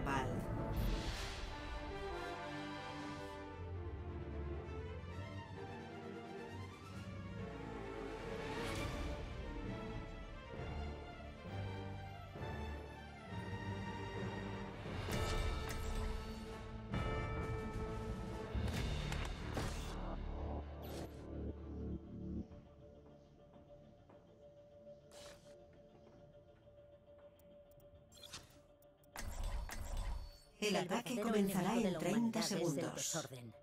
campal. El ataque comenzará en 30 segundos.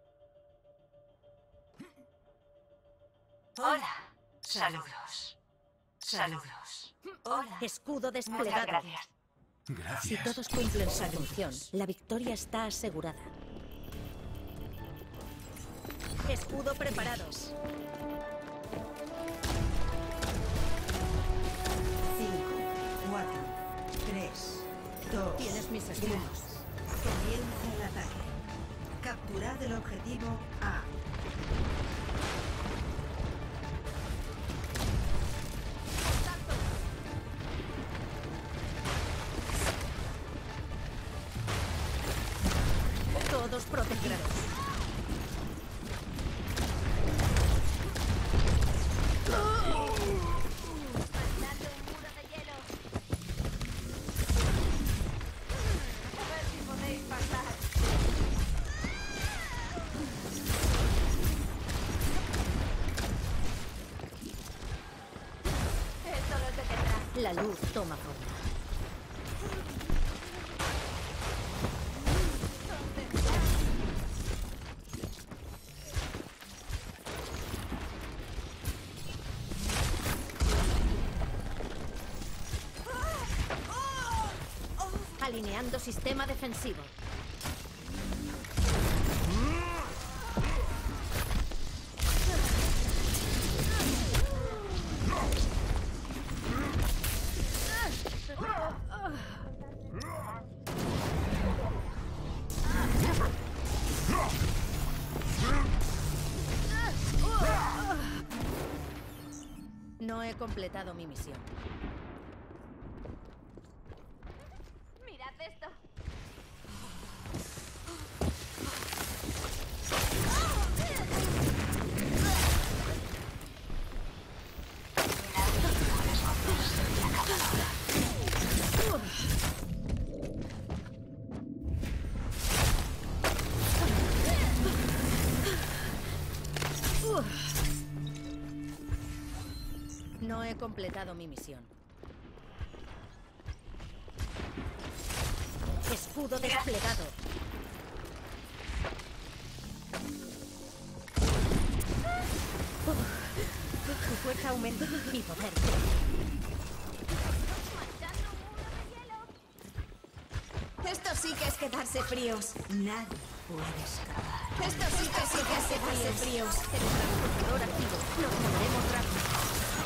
Hola. Saludos. Saludos. Hola. Escudo Muchas desplegado. gracias. Si Gracias. todos cumplen su función, la victoria está asegurada. Escudo preparado. 5, 4, 3, 2, Tienes mis 1. escudos. Comienza el ataque. Capturad el objetivo A. Todos protegidos. Mandando un muro de hielo. A ver si podéis pasar. Esto no se tendrá. La luz toma forma. Alineando sistema defensivo. No he completado mi misión. Mirad esto. No he completado mi misión. Escudo desplegado. Tu fuerza aumenta. Mi poder crece. Mandando un muro de hielo. Esto sí que es quedarse fríos. Nadie puede escapar. Esto sí que es quedarse fríos. Transportador activo. Nos moveremos rápido.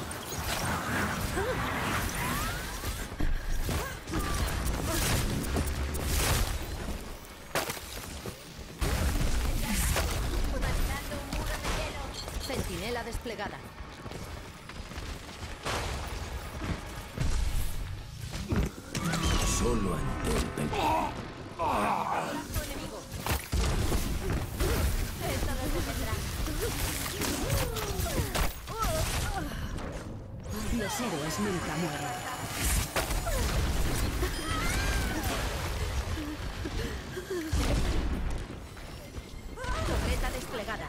Mandando un muro de hielo. Centinela desplegada. Solo ante el peligro. Campo enemigo. Esto no se tendrá. Los héroes nunca mueren. Torreta desplegada.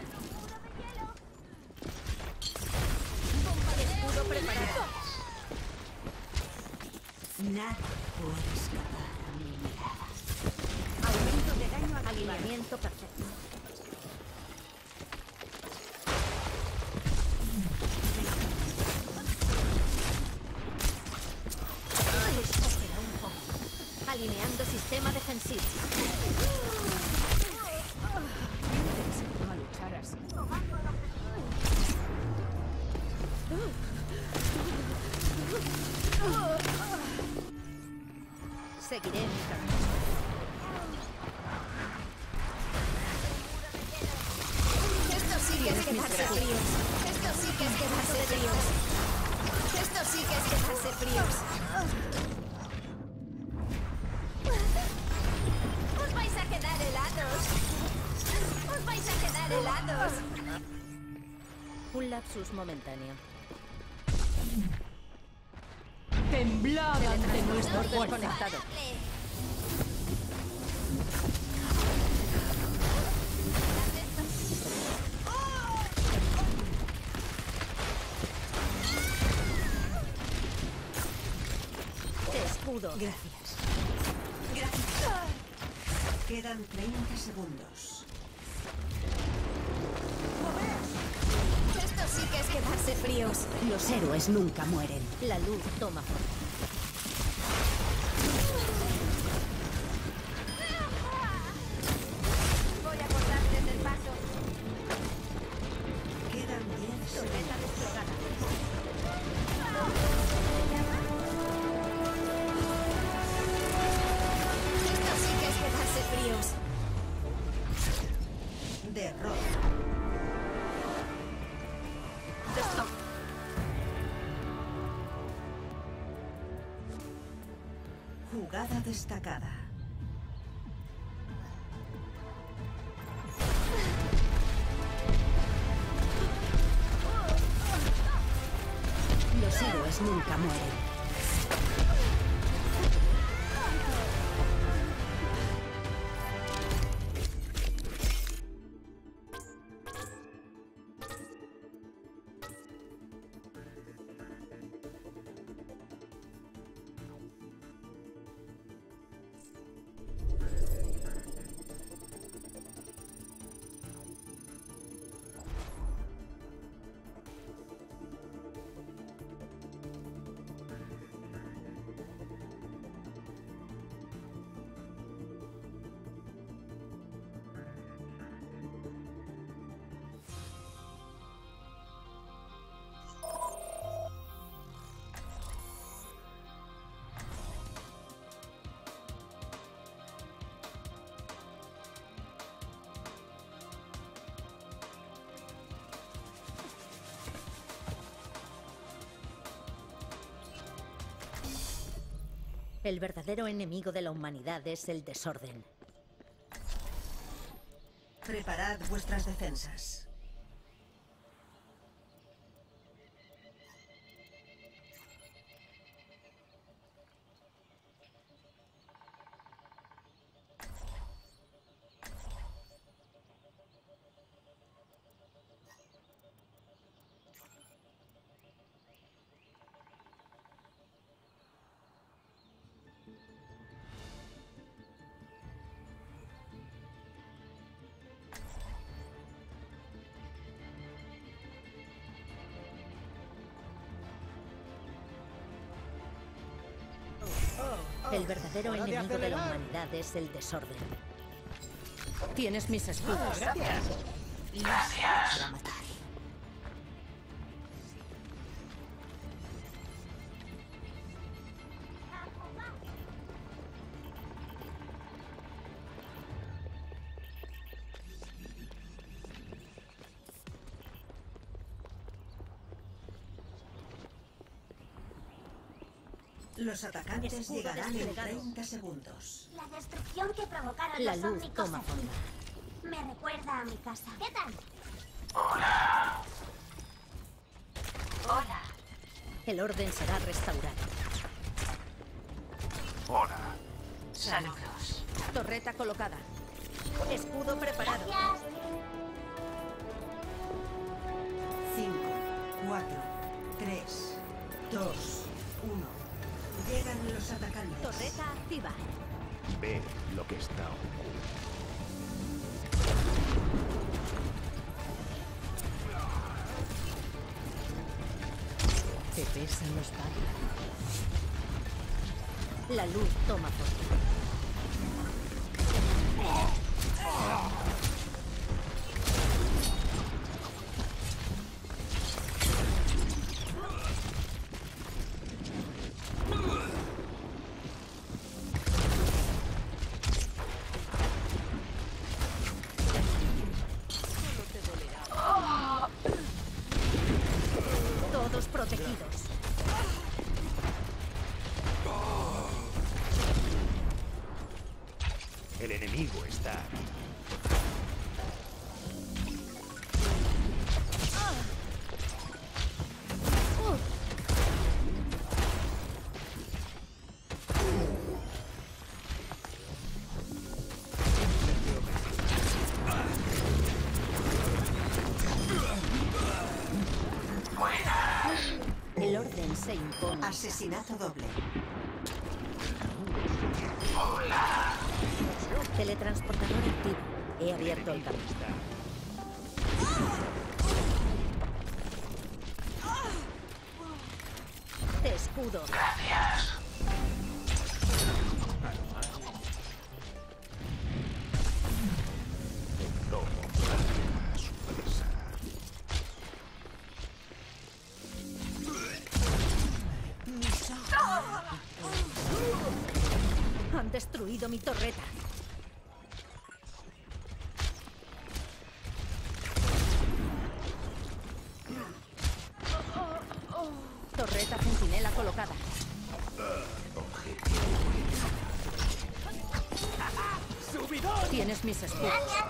Escudo preparado. Nadie puede escapar a mi mirada. Aumento de daño a alineamiento perfecto. Espera un poco. Alineando sistema defensivo. No a luchar así. Seguiré mi camino. Esto sí que es quedarse fríos. Esto sí que es quedarse fríos. Esto sí que es quedarse fríos. helados. Un lapsus momentáneo. Temblad ante nuestra Orden fuerza. conectado. Escudo. Gracias. Quedan 30 segundos. Esto sí que es quedarse fríos. Los héroes nunca mueren. La luz toma forma. Voy a cortarles el paso. Quedan 10 segundos. Torreta desplegada. Esto sí que es quedarse fríos. Derrota. Jugada destacada. Los héroes nunca mueren. El verdadero enemigo de la humanidad es el desorden. Preparad vuestras defensas. El verdadero enemigo de la humanidad es el desorden. Tienes mis escudos. Para matar. Los atacantes Escudo llegarán en desplegado. 30 segundos. La destrucción que provocaron La los luz ómnicos toma aquí. forma. Me recuerda a mi casa. ¿Qué tal? El orden será restaurado. Saludos. Torreta colocada. Escudo preparado. Gracias. 5, 4, 3, 2, 1. Llegan los atacantes. Torreta activa. Ve lo que está ocurriendo. Te pesan los palos. La luz toma forma. Todos protegidos. El enemigo está aquí. Se impone. Asesinato doble. Teletransportador activo. He abierto el camino. Te escudo. Gracias. Tomo para su presa. Han destruido mi torreta. Torreta centinela colocada. Tienes mis escudos.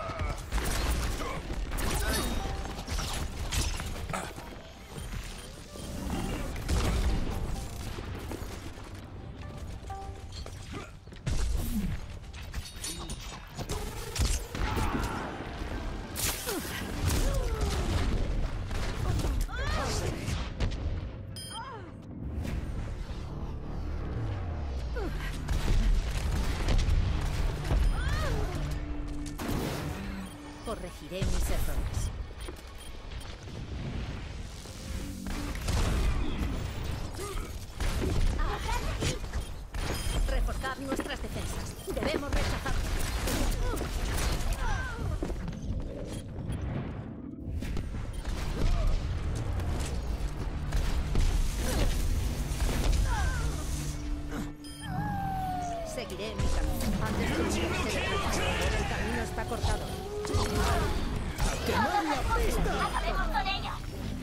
Corregiré mis errores. Reforzad nuestras defensas. Debemos rechazar. Seguiré mi camino. Han destruido mi teletransportador. El camino está cortado. ¡Acabemos con ellos!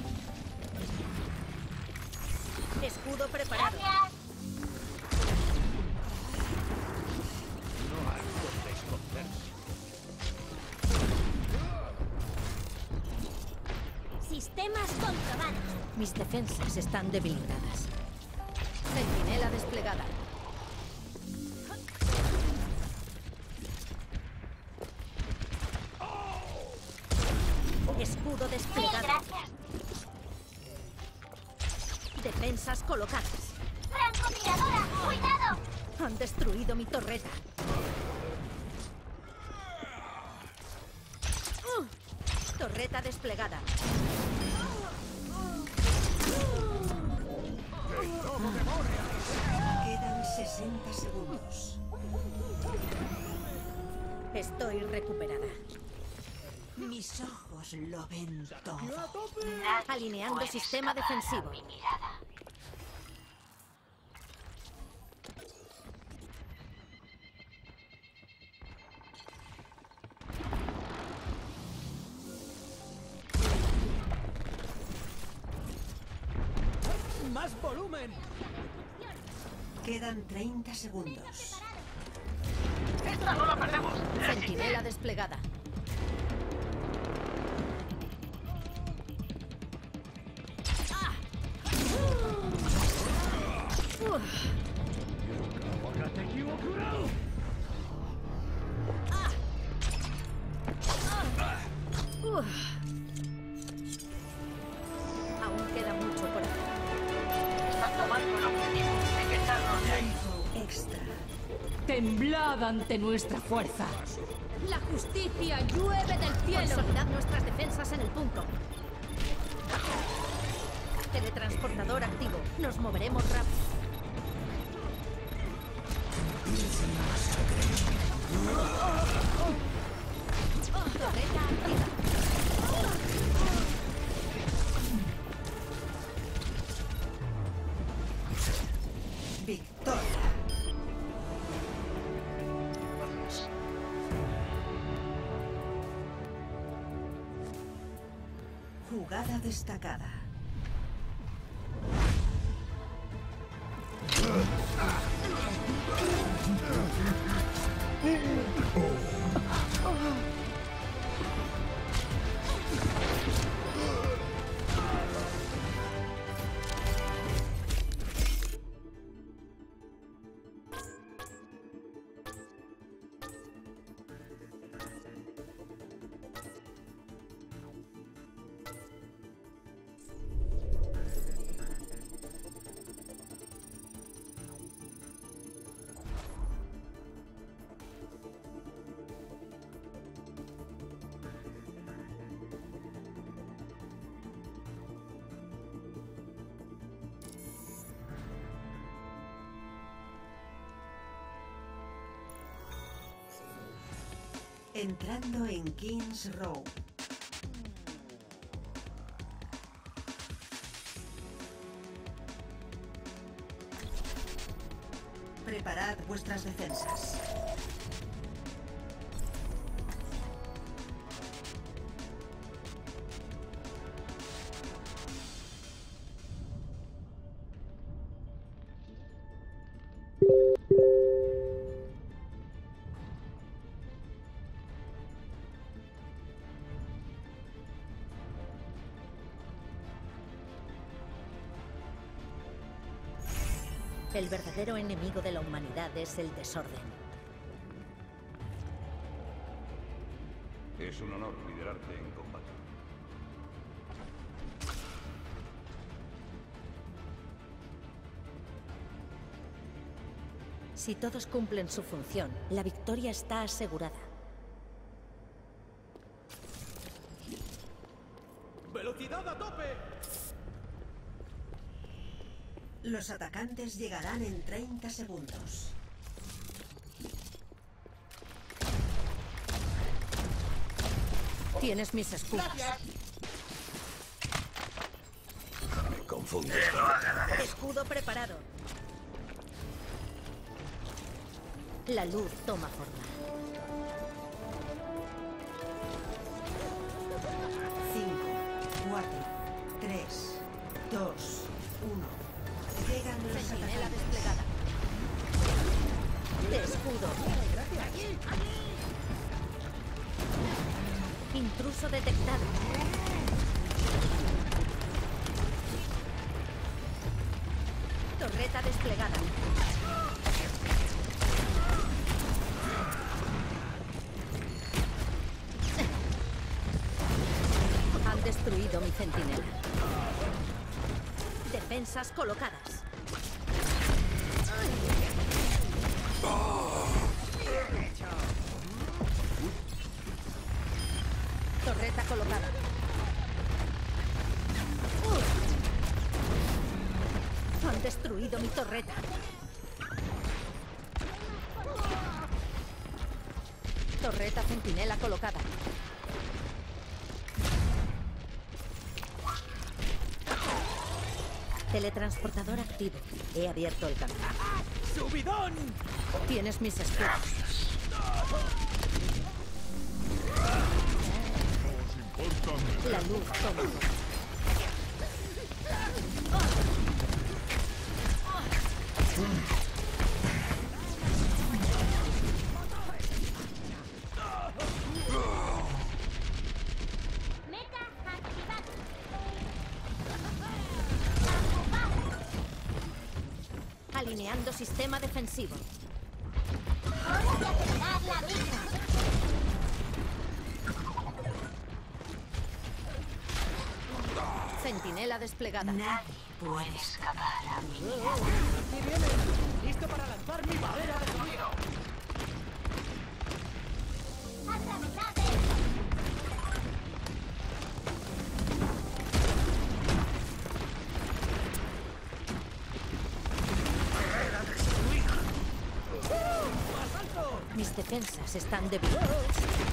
Escudo preparado. ¡Gracias! No hay donde esconderse. Sistemas comprobados. Mis defensas están debilitadas. Centinela desplegada. Escudo Mil desplegado. gracias. Defensas colocadas. ¡Francotiradora! ¡Cuidado! Han destruido mi torreta. Torreta desplegada. Quedan 60 segundos. Estoy recuperada. Mis ojos lo ven todo. Alineando sistema defensivo. ¡Más volumen! Quedan 30 segundos. Centinela desplegada. Aún queda mucho por hacer. Extra. Temblad ante nuestra fuerza. La justicia llueve del cielo. Consolidad nuestras defensas en el punto. Teletransportador activo. Nos moveremos rápido. Torreta activa. Victoria. Jugada destacada. Entrando en King's Row. Preparad vuestras defensas. El verdadero enemigo de la humanidad es el desorden. Es un honor liderarte en combate. Si todos cumplen su función, la victoria está asegurada. ¡Velocidad a tope! Los atacantes llegarán en 30 segundos. Tienes mis escudos. Me confundes. Escudo preparado. La luz toma forma. 5, 4, 3, 2, 1. Llegan los Centinela atacantes. desplegada. De escudo. Intruso detectado. Torreta desplegada. Han destruido mi centinela. Defensas colocadas. Torreta colocada. Han destruido mi torreta. Torreta centinela colocada. Teletransportador activo. He abierto el camino. ¡Subidón! Tienes mis escudos. La luz toma. Mecha activado. Alineando sistema defensivo. Hora de acelerar la vida. Centinela desplegada. Nadie puede escapar a mí. ¡Aquí vienen! ¡Listo para lanzar mi barrera de sonido! Atravesad el Mis defensas están debilitadas.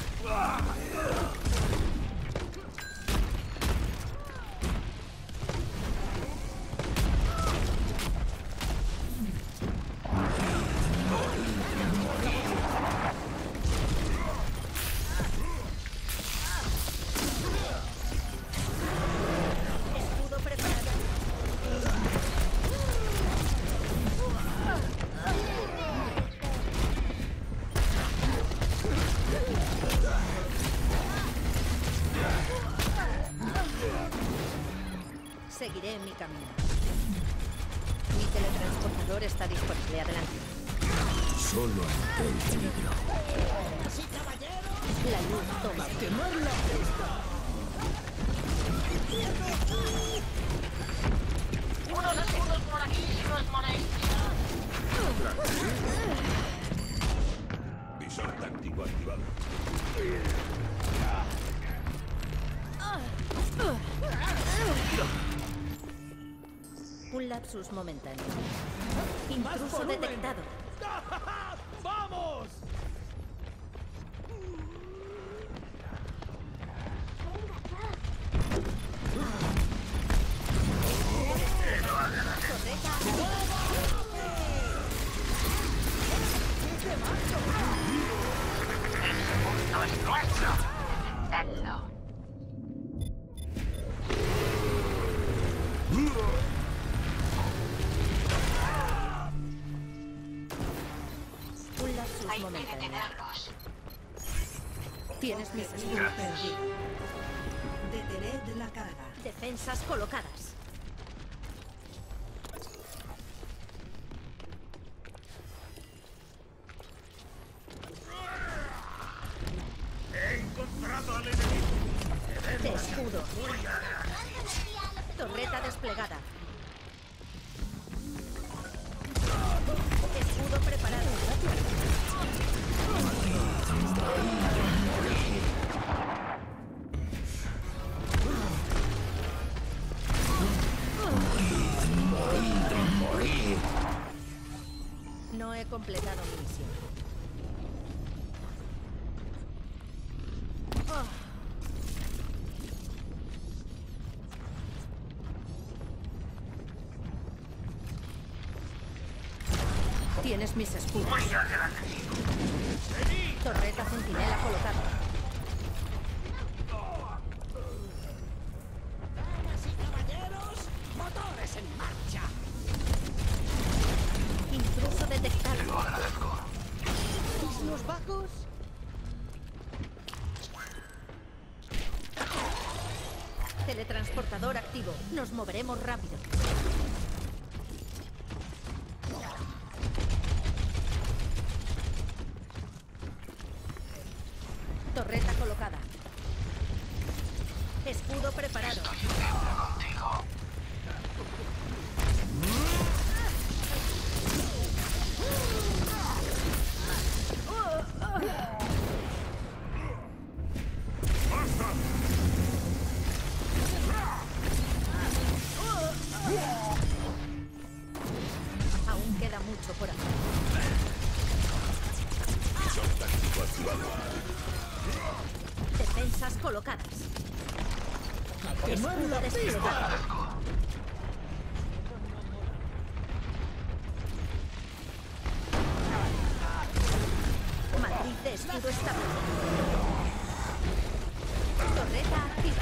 Escudo preparado. Seguiré mi camino. Mi teletransportador está disponible. Adelante. Solo ante el peligro. La luz toma. ¡Quemar la pista! Visor táctico activado. Un lapsus momentáneo. ¡Más Intruso volumen! detectado. ¡Vamos! Tienes mis Objetivo escudos. perdido. Detened la carga. Defensas colocadas. ¡He encontrado al enemigo! Te escudo. Torreta desplegada. Escudo preparado. No he completado mi misión. Tienes mis escudos. Torreta centinela colocada. ¡Damas y caballeros! ¡Motores en marcha! Intruso detectado. ¿Los bajos? Teletransportador activo. Nos moveremos rápido. Torreta colocada. Escudo preparado. Aún queda mucho por hacer. Visor táctico activado. Defensas colocadas. Escudo desplegado. Matriz de escudo establecido. Torreta activa.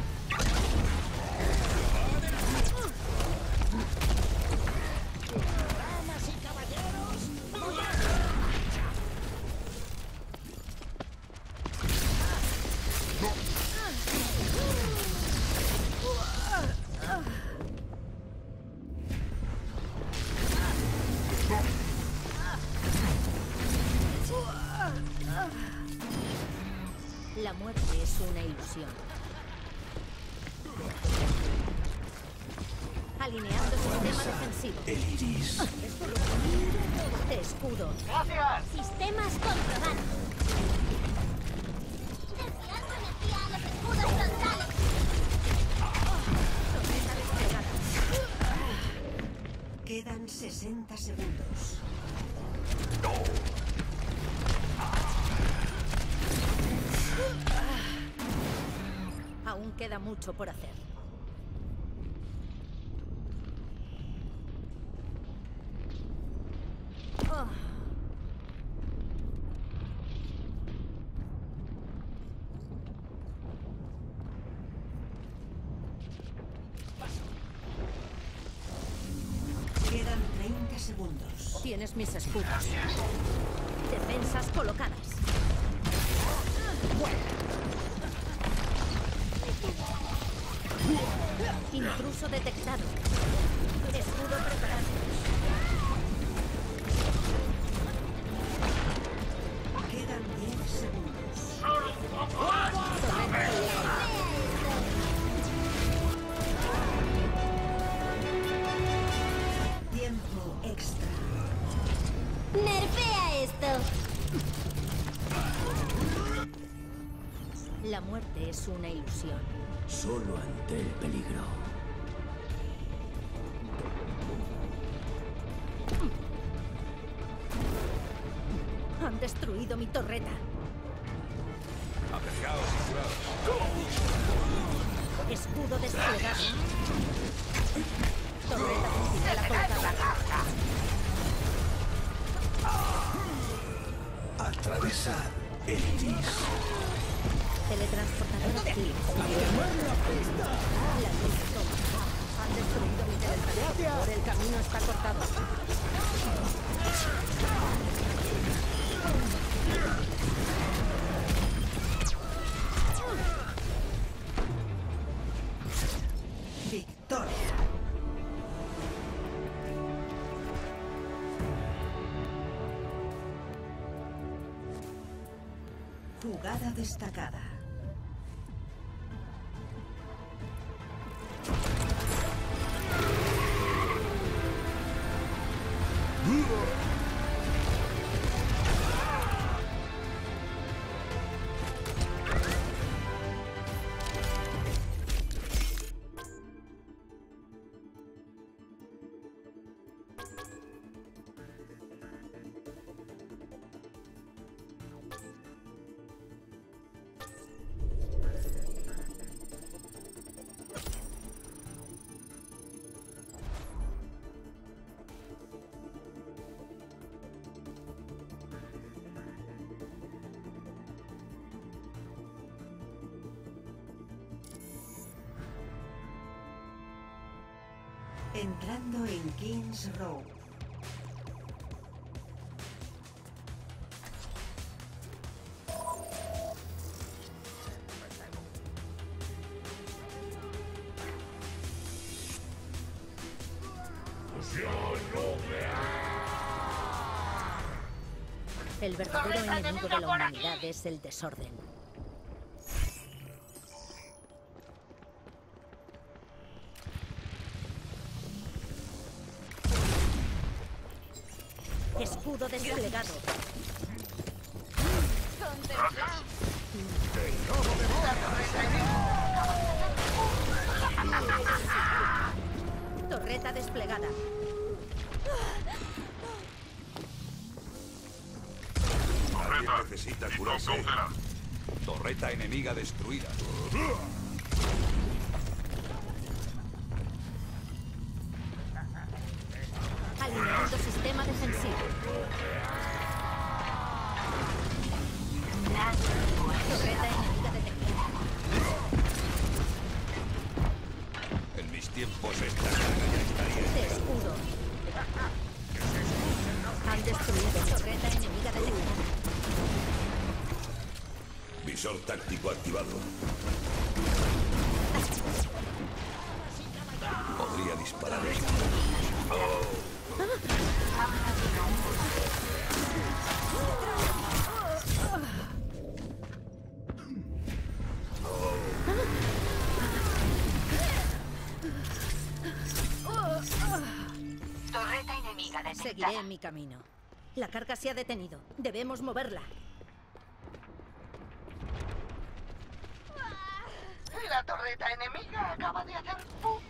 ¡Damas y caballeros! La muerte es una ilusión. Alineando sistema defensivo. El iris. Te escudo. Sistemas comprobados. Desviando energía a los escudos frontales. Torreta desplegada. Quedan 60 segundos. Aún queda mucho por hacer. Oh. Quedan 30 segundos. Tienes mis escudos. Defensas colocadas. Intruso detectado. Escudo preparado. Quedan 10 segundos. Torreta colocada. Tiempo extra. ¡Nerfea esto! La muerte es una ilusión. Solo ante el peligro. Han destruido mi torreta. Apreciados y curados. Escudo desplegado. Torreta centinela colocada. Atravesar el iris. Teletransportador activo. La luz toma. Han destruido mi teletransportador. El camino está cortado. Jugada destacada. Entrando en Kings Row. El verdadero enemigo de la humanidad es el desorden. Escudo desplegado. Torreta desplegada. Alguien necesita curarse. Torreta enemiga destruida. Alineando sistema defensivo. Torreta enemiga detectada. En mis tiempos esta carga ya estaría. De escudo. Han destruido torreta enemiga detectada. Visor táctico activado. Podría disparar. Torreta enemiga detectada. Seguiré en mi camino. La carga se ha detenido. Debemos moverla. La torreta enemiga acaba de hacer ¡pum!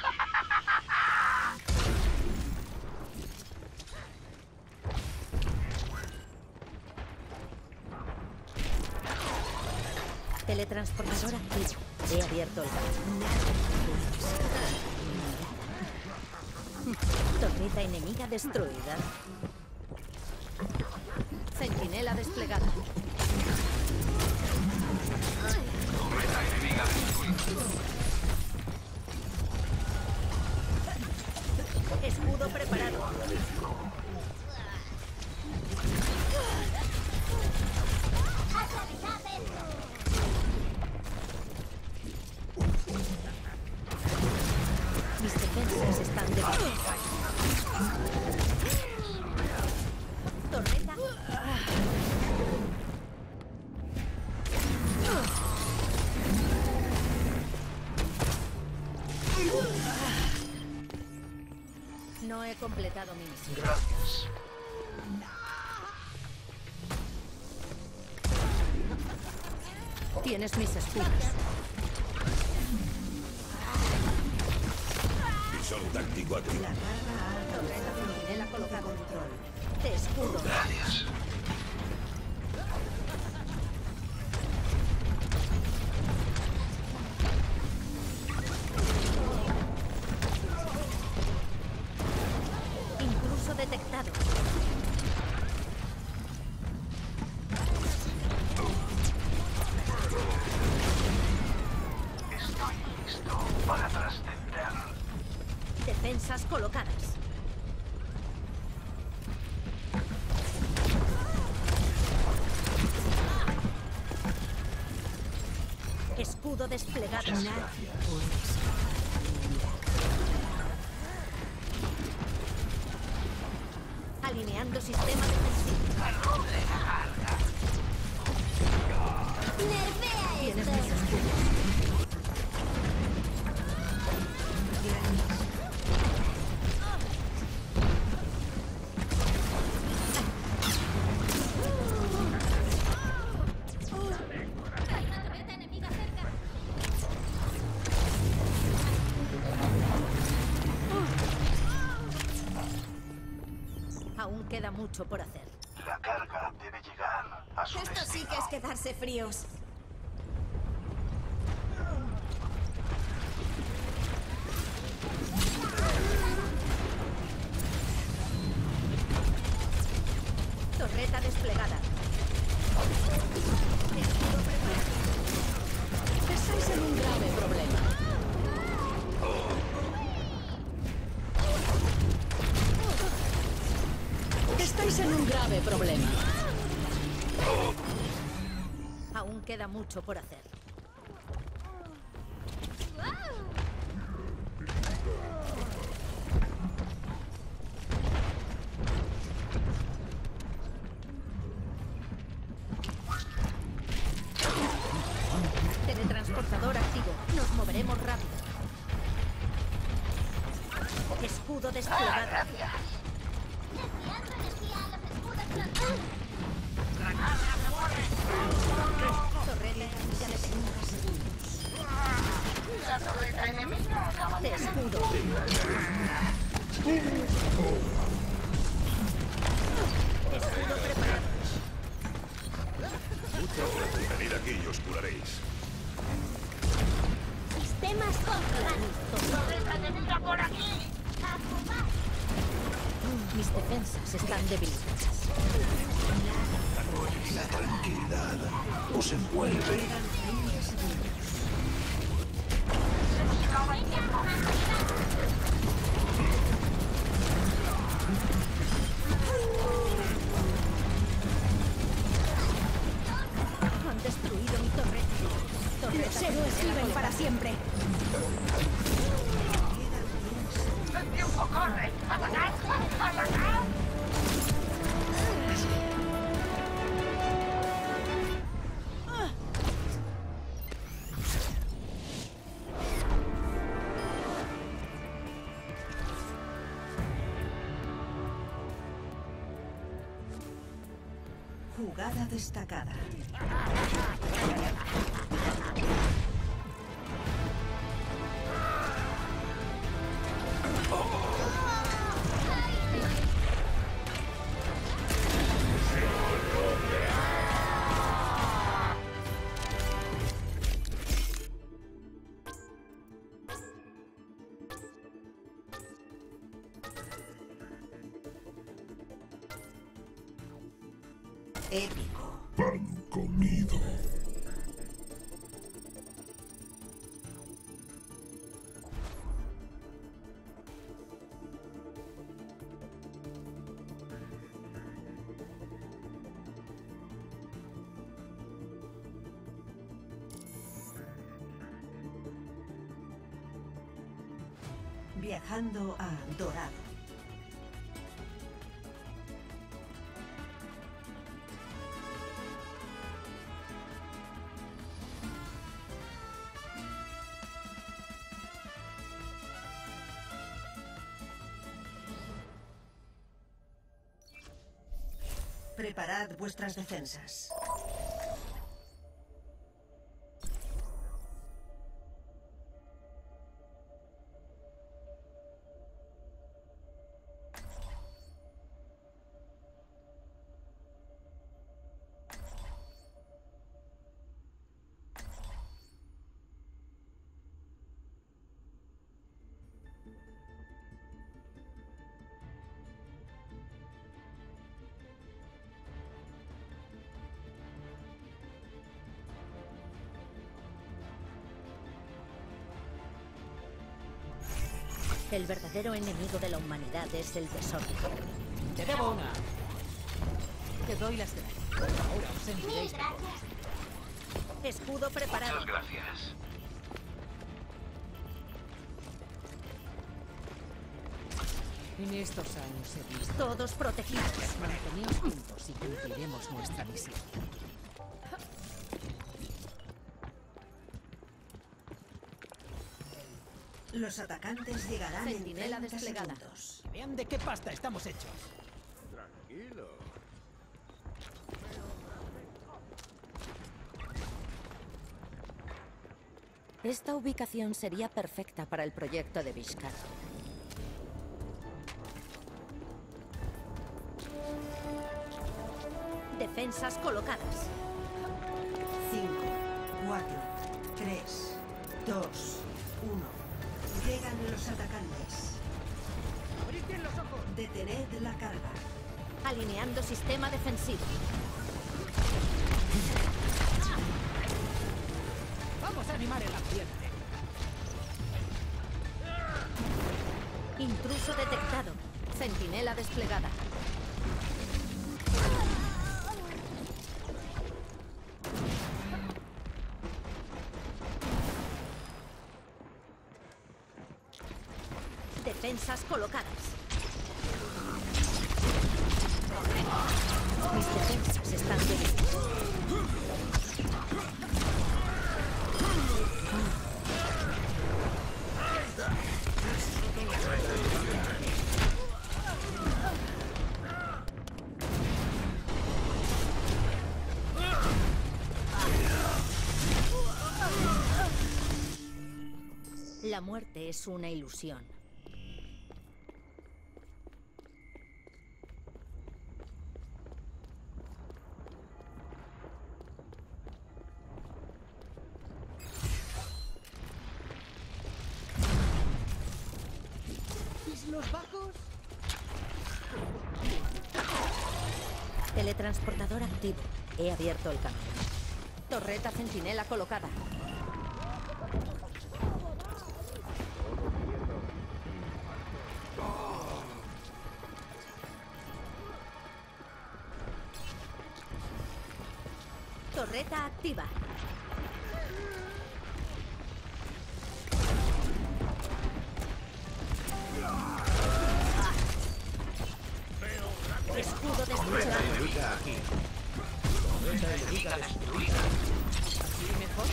Teletransportador activo. He abierto el gas. Torreta enemiga destruida. Centinela desplegada. Torreta enemiga destruida. Escudo preparado. Mis defensas están debajo. Torreta. No he completado mi misión. Gracias. Tienes mis escudos. Visor táctico activado. Torreta centinela colocada. Control. Te escudo. Gracias. Intruso detectado. Estoy listo para trascender. Defensas colocadas. Escudo desplegado. Alineando sistema defensivo. Nerfea Tienes esto. mis escudos. Hay una torreta enemiga cerca. Aún queda mucho por hacer. La carga debe llegar a su Esto sí que es quedarse fríos. Torreta desplegada. Escudo preparado. Estáis en un grave problema. Estáis en un grave problema. Aún queda mucho por hacer. Teletransportador activo. Nos moveremos rápido. Escudo desplegado. Desviando energía a los escudos frontales. Torreta enemiga de Te escudo. Escudo preparado. Venid aquí y os curaréis. Sistemas controlados. Torreta enemiga por aquí. A ocupar. Mis defensas están debilitadas. La tranquilidad os envuelve. Han destruido mi torreta. Los héroes viven para siempre. ¡El tiempo corre! ¡Atacad! ¡Atacad! Jugada destacada. Épico. Pan comido. Viajando a Dorado. Preparad vuestras defensas. El verdadero enemigo de la humanidad es el desorden. Te debo una. Te doy las gracias. Ahora os sentiréis mejor. Escudo preparado. Muchas gracias. En estos años he visto. Todos protegidos. Manteneos juntos y cumpliremos nuestra misión. Los atacantes llegarán en Centinela 30 desplegada. segundos. Vean de qué pasta estamos hechos. Tranquilo. Esta ubicación sería perfecta para el proyecto de Vishkar. Defensas colocadas. 5, 4, 3, 2, 1. Llegan los atacantes. ¡Abrid bien los ojos! Detened la carga. Alineando sistema defensivo. ¡Vamos a animar el ambiente! Intruso detectado. Centinela desplegada. Defensas colocadas. Mis defensas están débiles. La muerte es una ilusión. ¿Los bajos? Teletransportador activo. He abierto el camino. Torreta centinela colocada. Torreta activa. Escudo destruido. Enemiga aquí. Enemiga destruida. ¿Así mejor?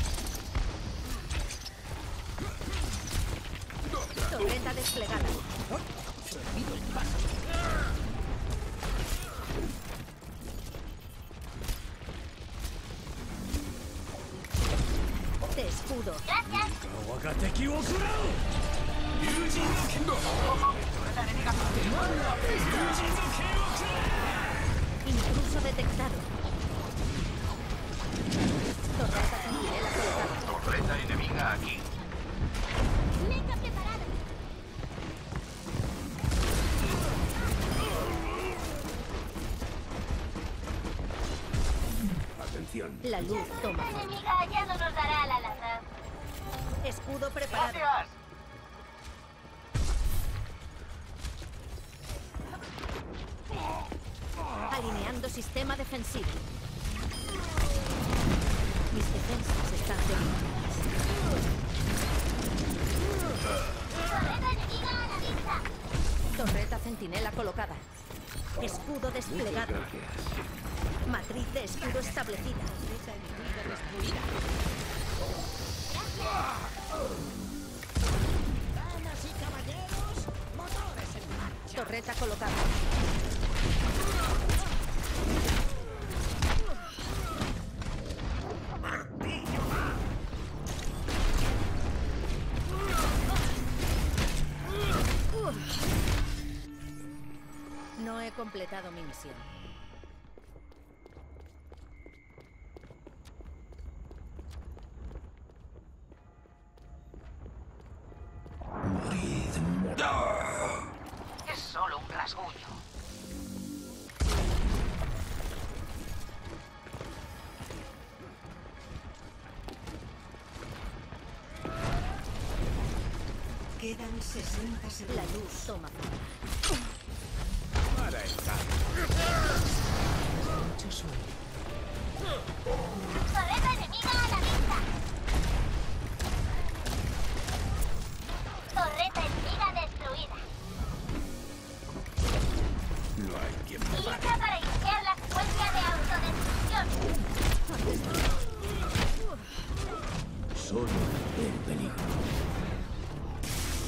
Torreta desplegada. Prohibido el paso. Te escudo. Intruso detectado. Torreta centinela colocada. Torreta enemiga aquí. Mecha preparada. Atención. La luz toma. La enemiga ya no nos dará la lazar. Escudo preparado. Alineando sistema defensivo. Mis defensas están debilitadas. Torreta enemiga a la vista. Torreta centinela colocada. Escudo desplegado. Matriz de escudo establecida. Damas y caballeros, motores en marcha. Torreta colocada. No he completado mi misión. Es solo un rasguño. Quedan 60 segundos. La luz toma forma. Para el Torreta enemiga a la vista. Torreta enemiga destruida. No hay quien Lista para iniciar la secuencia de autodestrucción. Solo el peligro.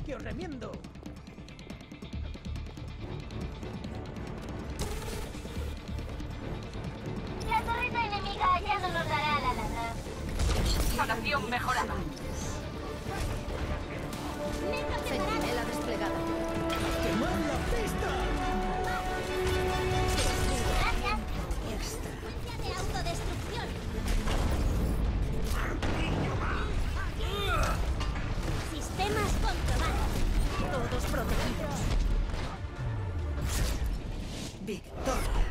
¡Que os remiendo! La torreta enemiga ya no nos dará la lata. Instalación mejorada. Centinela desplegada. ¡Quemad la pista! Gracias. Extra. De autodestrucción. Sistemas comprobados. Todos protegidos. Victoria.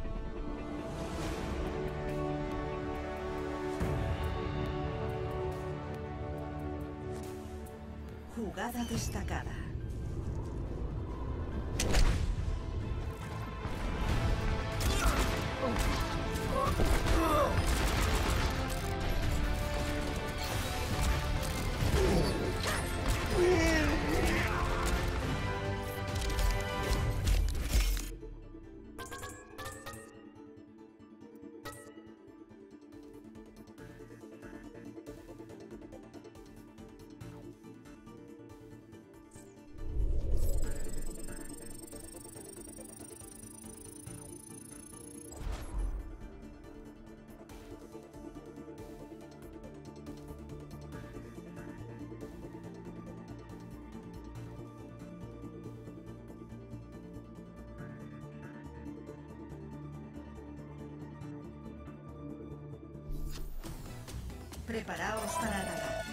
Jugada destacada. Preparaos para atacar.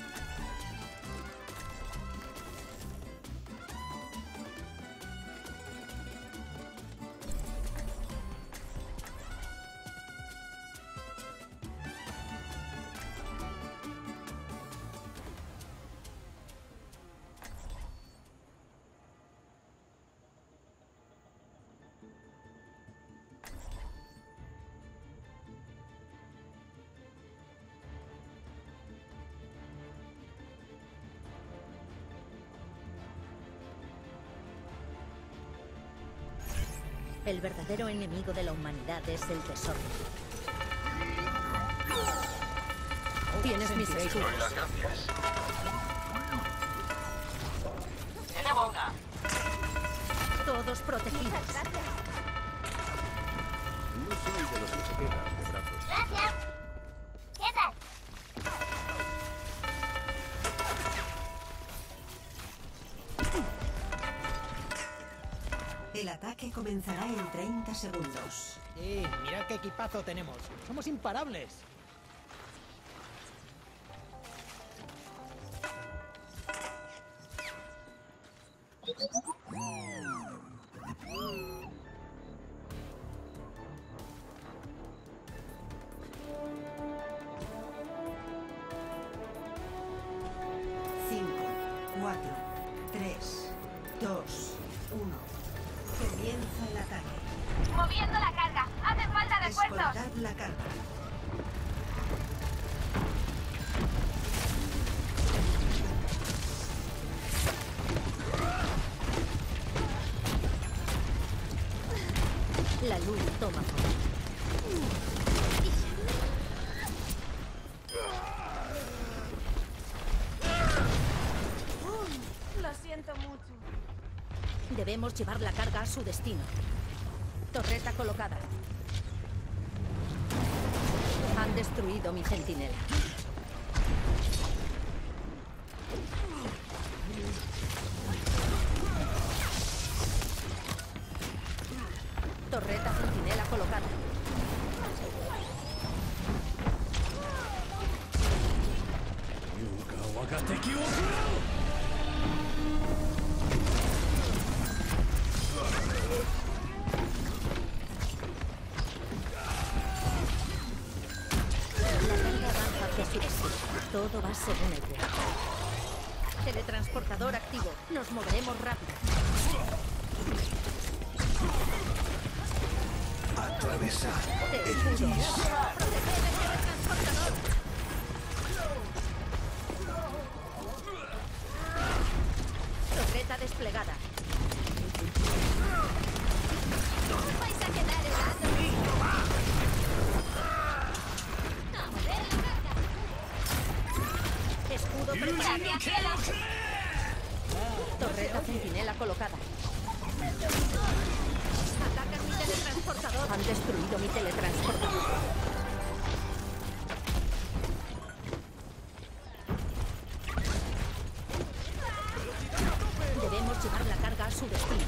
El verdadero enemigo de la humanidad es el desorden. Tienes mis escudos. Gracias. Tenemos una. Todos protegidos. No soy de los que se quedan de brazos. Gracias. ¿Qué tal? El ataque comenzará en 30 segundos. Mirad qué equipazo tenemos. Somos imparables. Cinco, 4, 3, 2, 1. Comienza el ataque. Moviendo la carga. Hacen falta refuerzos. Escoltad la carga. La luz toma forma. Lo siento mucho. Debemos llevar la carga a su destino. Torreta colocada. Han destruido mi centinela. Torreta centinela colocada. La carga avanza hacia su destino. Todo va según el plan. Teletransportador activo. Nos moveremos rápido. Atravesar Te el escudo. gris. Proteger el teletransportador. Torreta desplegada. Vais a quedar helando. ¡A mover la carga! Escudo preparado. Gracias, cielo. colocada. Atacan mi teletransportador. Han destruido mi teletransportador. Debemos llevar la carga a su destino.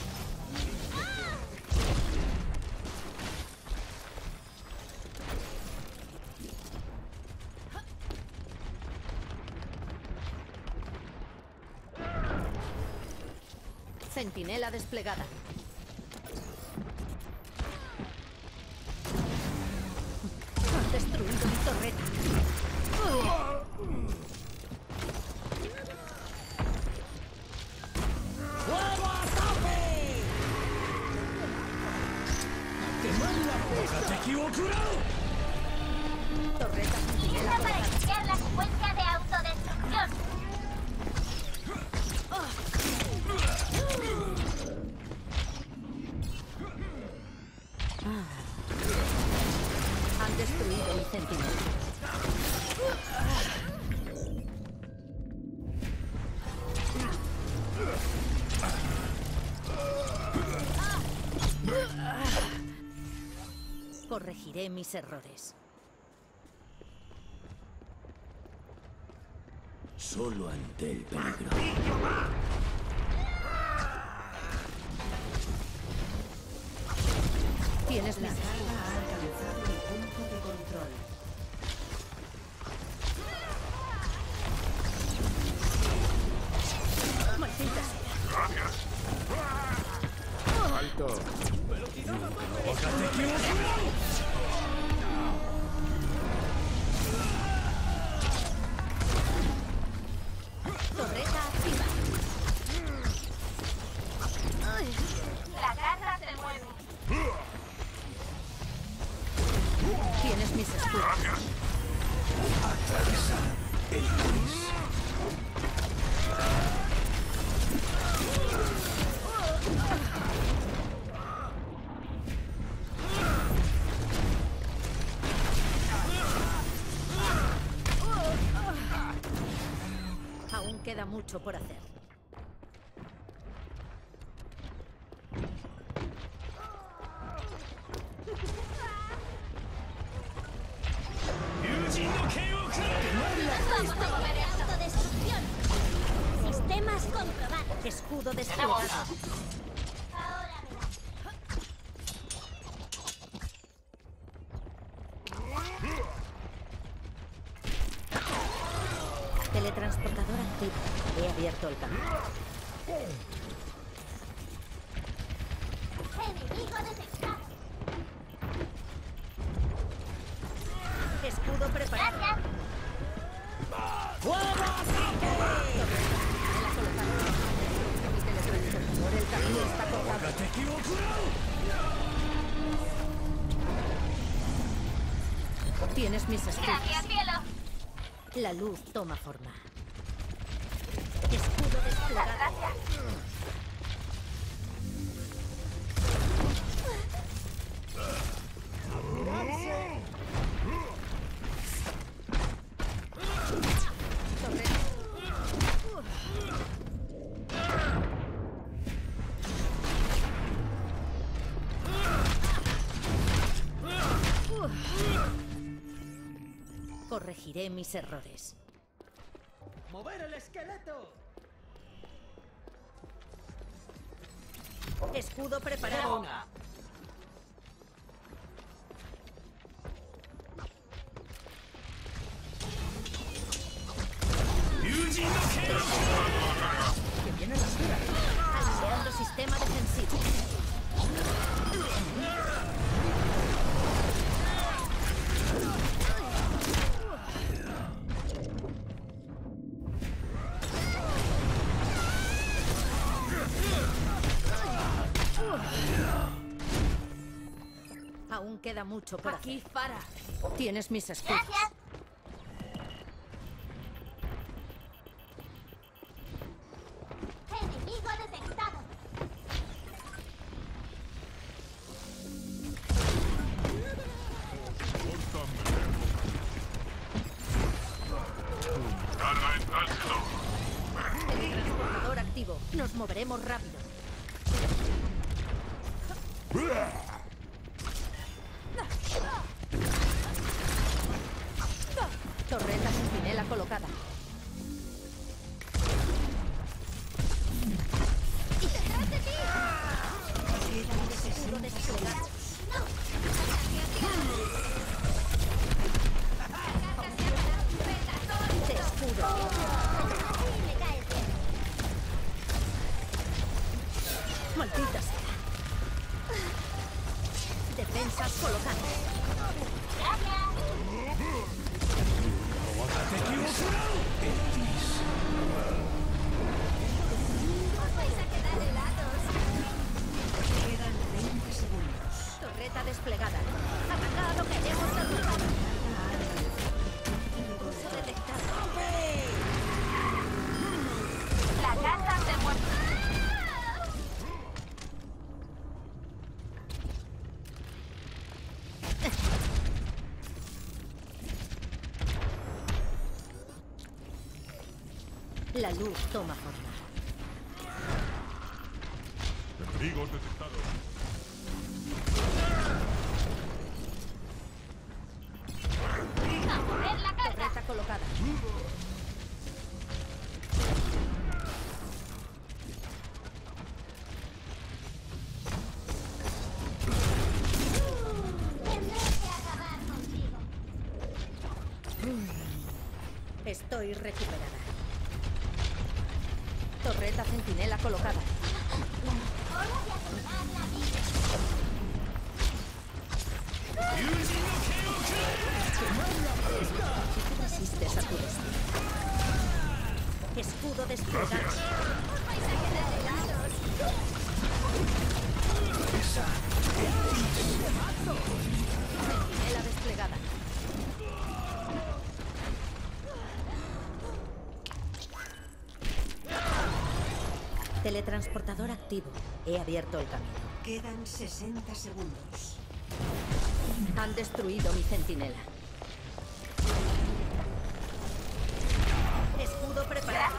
Centinela desplegada. Han destruido mi torreta. Torreta centinela Lista para colocada. iniciar la secuencia de autodestrucción. Han destruido mi centinela. Corregiré mis errores. Solo ante el peligro. Tienes La mis... carga ha alcanzado el punto de control. ¡Maldita sea! ¡Alto! Torreta activa. La carga se mueve. Tienes mis escudos. Atravesar el gris. Aún queda mucho por hacer. Vamos a mover esto. Autodestrucción. Sistemas comprobados. Escudo desplegado. Ahora verás. Teletransportador activo. He abierto el camino. Enemigo detectado. Escudo preparado. Gracias. Mi teletransportador, el camino está cortado. Tienes mis escudos. Gracias, cielo. La luz toma forma. Escudo desplegado. Gracias. Torreta. Corregiré mis errores. ¡Mover el esqueleto! Escudo Tenemos preparado. una. ¡Que viene la cura! Alineando sistema defensivo. Aún queda mucho por aquí, Farah. Tienes mis escudos. Gracias. Enemigo detectado. El transportador activo. Nos moveremos rápido. Torreta centinela colocada. ¡Y detrás de ti! Escudo desplegado. Te escudo. Me cae bien. Maldita sea. Defensas colocadas. Os vais a quedar helados. Quedan 20 segundos. Torreta desplegada. Atacado, queremos derrotar. Pulso detectado. La casa se mueve. La luz toma forma. Enemigos detectados. ¡A mover la carga! Torreta colocada. Tendré que acabar contigo. Estoy recuperada. Torreta centinela colocada. Hora de acabar la vida. Resistes a tu destino. Escudo desplegado. Os vais a quedar helados. Centinela desplegada. Teletransportador activo. He abierto el camino. Quedan 60 segundos. Han destruido mi centinela. Escudo preparado.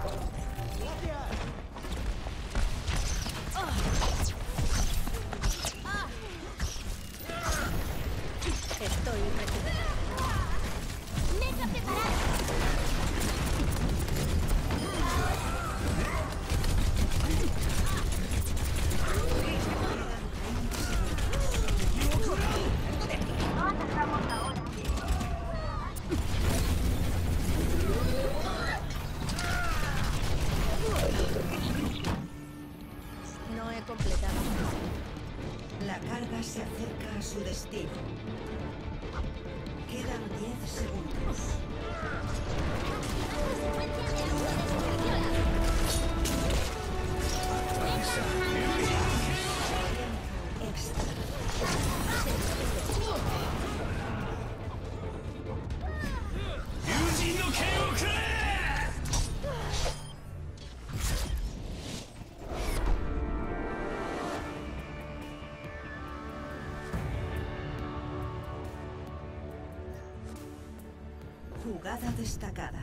Estoy recuperado. ¡Mega preparado! No atacamos ahora. No he completado. La carga se acerca a su destino. Quedan 10 segundos. Secuencia de autodestrucción. Extra. Jugada destacada.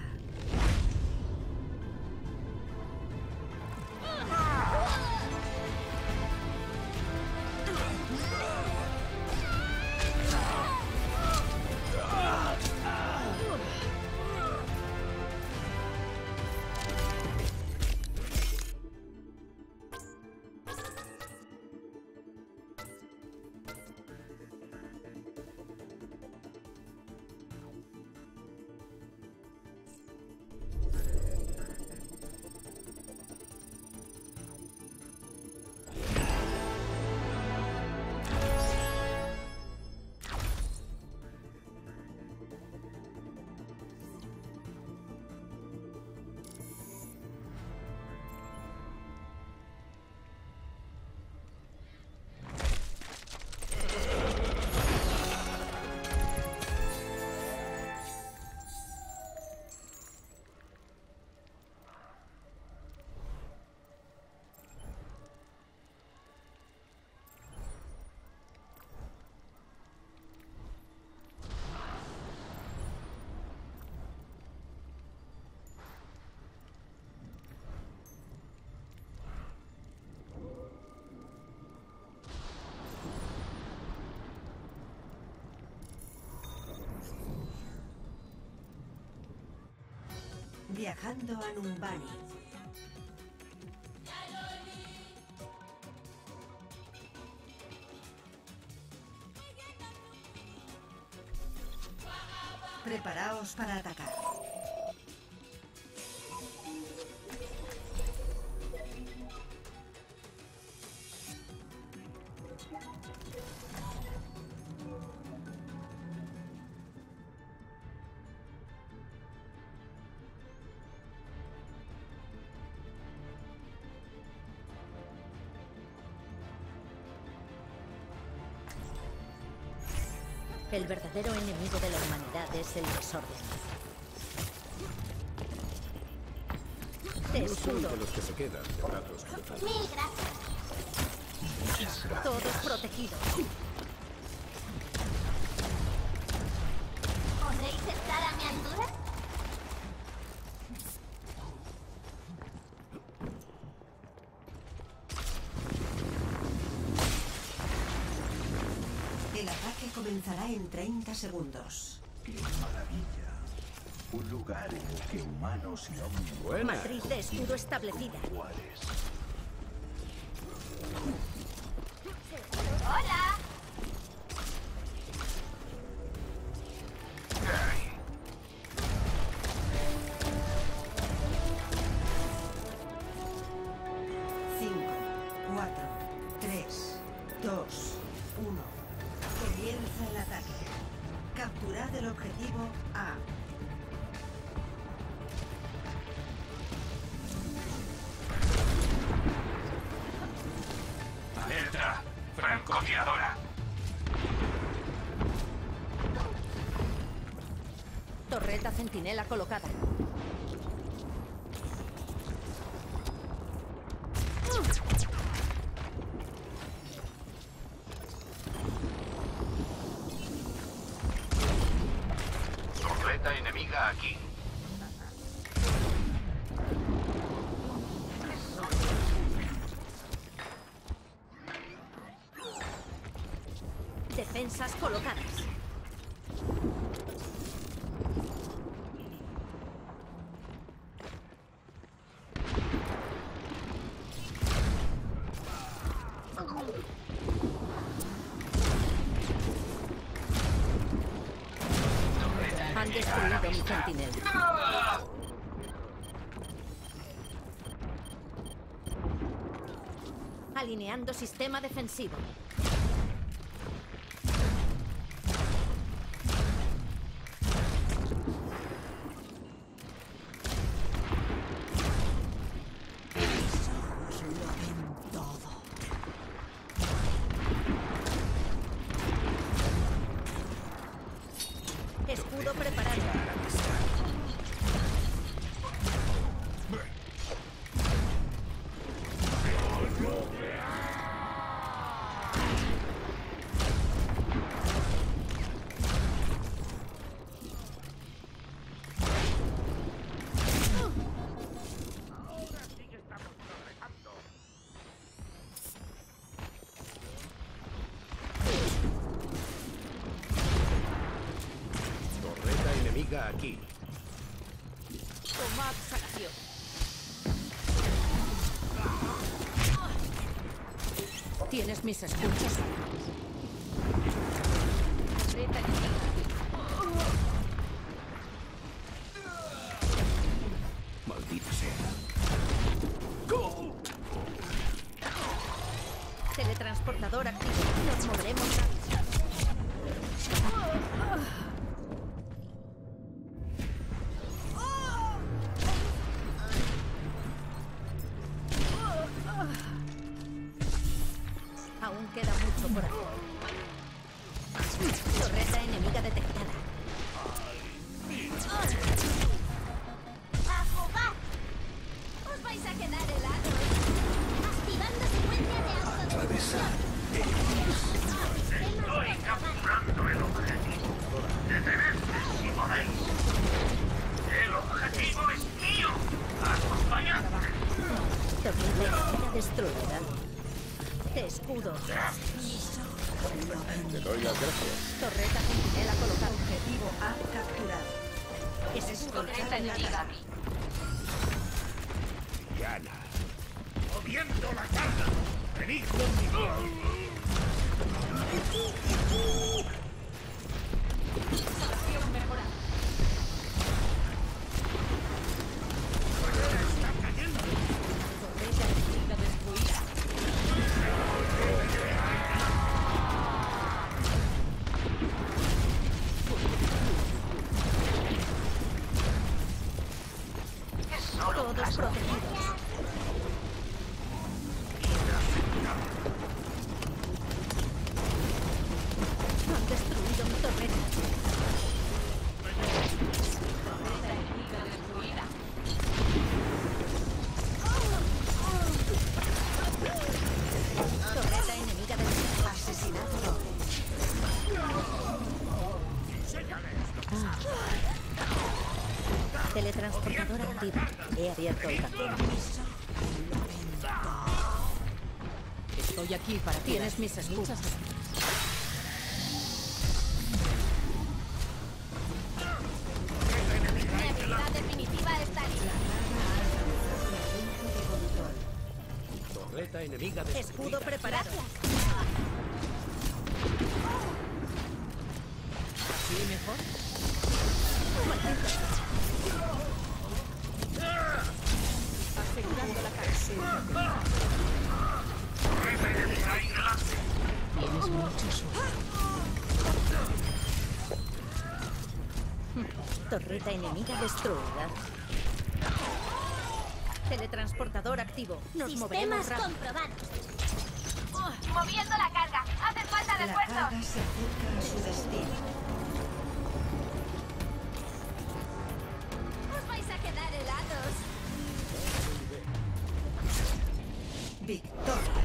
Viajando a Numbani. Preparaos para atacar. El verdadero enemigo de la humanidad es el desorden. Te No soy escudo. de los que se quedan de brazos cruzados. Mil gracias. Muchas gracias. Todos protegidos. ¿Podréis estar a mi altura? El ataque comenzará en 30 segundos. ¡Qué maravilla! Un lugar en el que humanos y hombres Buena. Matriz de escudo establecida. iguales. ¡Hola! Cinco, 4, 3, 2, 1. Comienza el ataque. Capturad el objetivo A. ¡Alerta! ¡Francotiradora! Torreta centinela colocada. Torreta enemiga aquí. Defensas colocadas. Han destruido mi centinela. Alineando sistema defensivo. Escudo preparado. Torreta enemiga aquí. Tomad acción. ¿Tienes mis escuchas? Torreta enemiga. Maldita sea. Teletransportador activo. Nos moveremos rápido. Aún queda mucho por hacer. Torreta enemiga detectada. ¡A jugar! ¡Os vais a quedar helados! Activando secuencia de auto. Atravesar Estoy capturando el objetivo. Detenedme si podéis. El objetivo es mío. Acompañadme. Torreta enemiga destruida. Te escudo. Te doy las gracias. Torreta centinela colocada. Objetivo A capturado. Torreta enemiga. Diana. ¡Moviendo la carga! ¡Venid conmigo! Situación mejorada. ¡Está cayendo! Torreta enemiga destruida. Todos protegidos. Han destruido mi torreta. Torreta enemiga destruida. Torreta enemiga destruida. Asesinato. Teletransportadora activa. He abierto el camino. Estoy aquí para ti. Tienes mis escudos. Muchas gracias. Mi habilidad definitiva está lista. Torreta enemiga destruida. Escudo preparado. ¿Sí, mejor? Asegurando la cara. ¡Torreta enemiga ahí delante! Tienes mucha suerte. Torreta enemiga destruida. Teletransportador activo. Nos moveremos Sistemas rápido. comprobados. Moviendo la carga. Hacen falta La refuerzos. carga se acerca a su destino. Os vais a quedar helados. Victoria.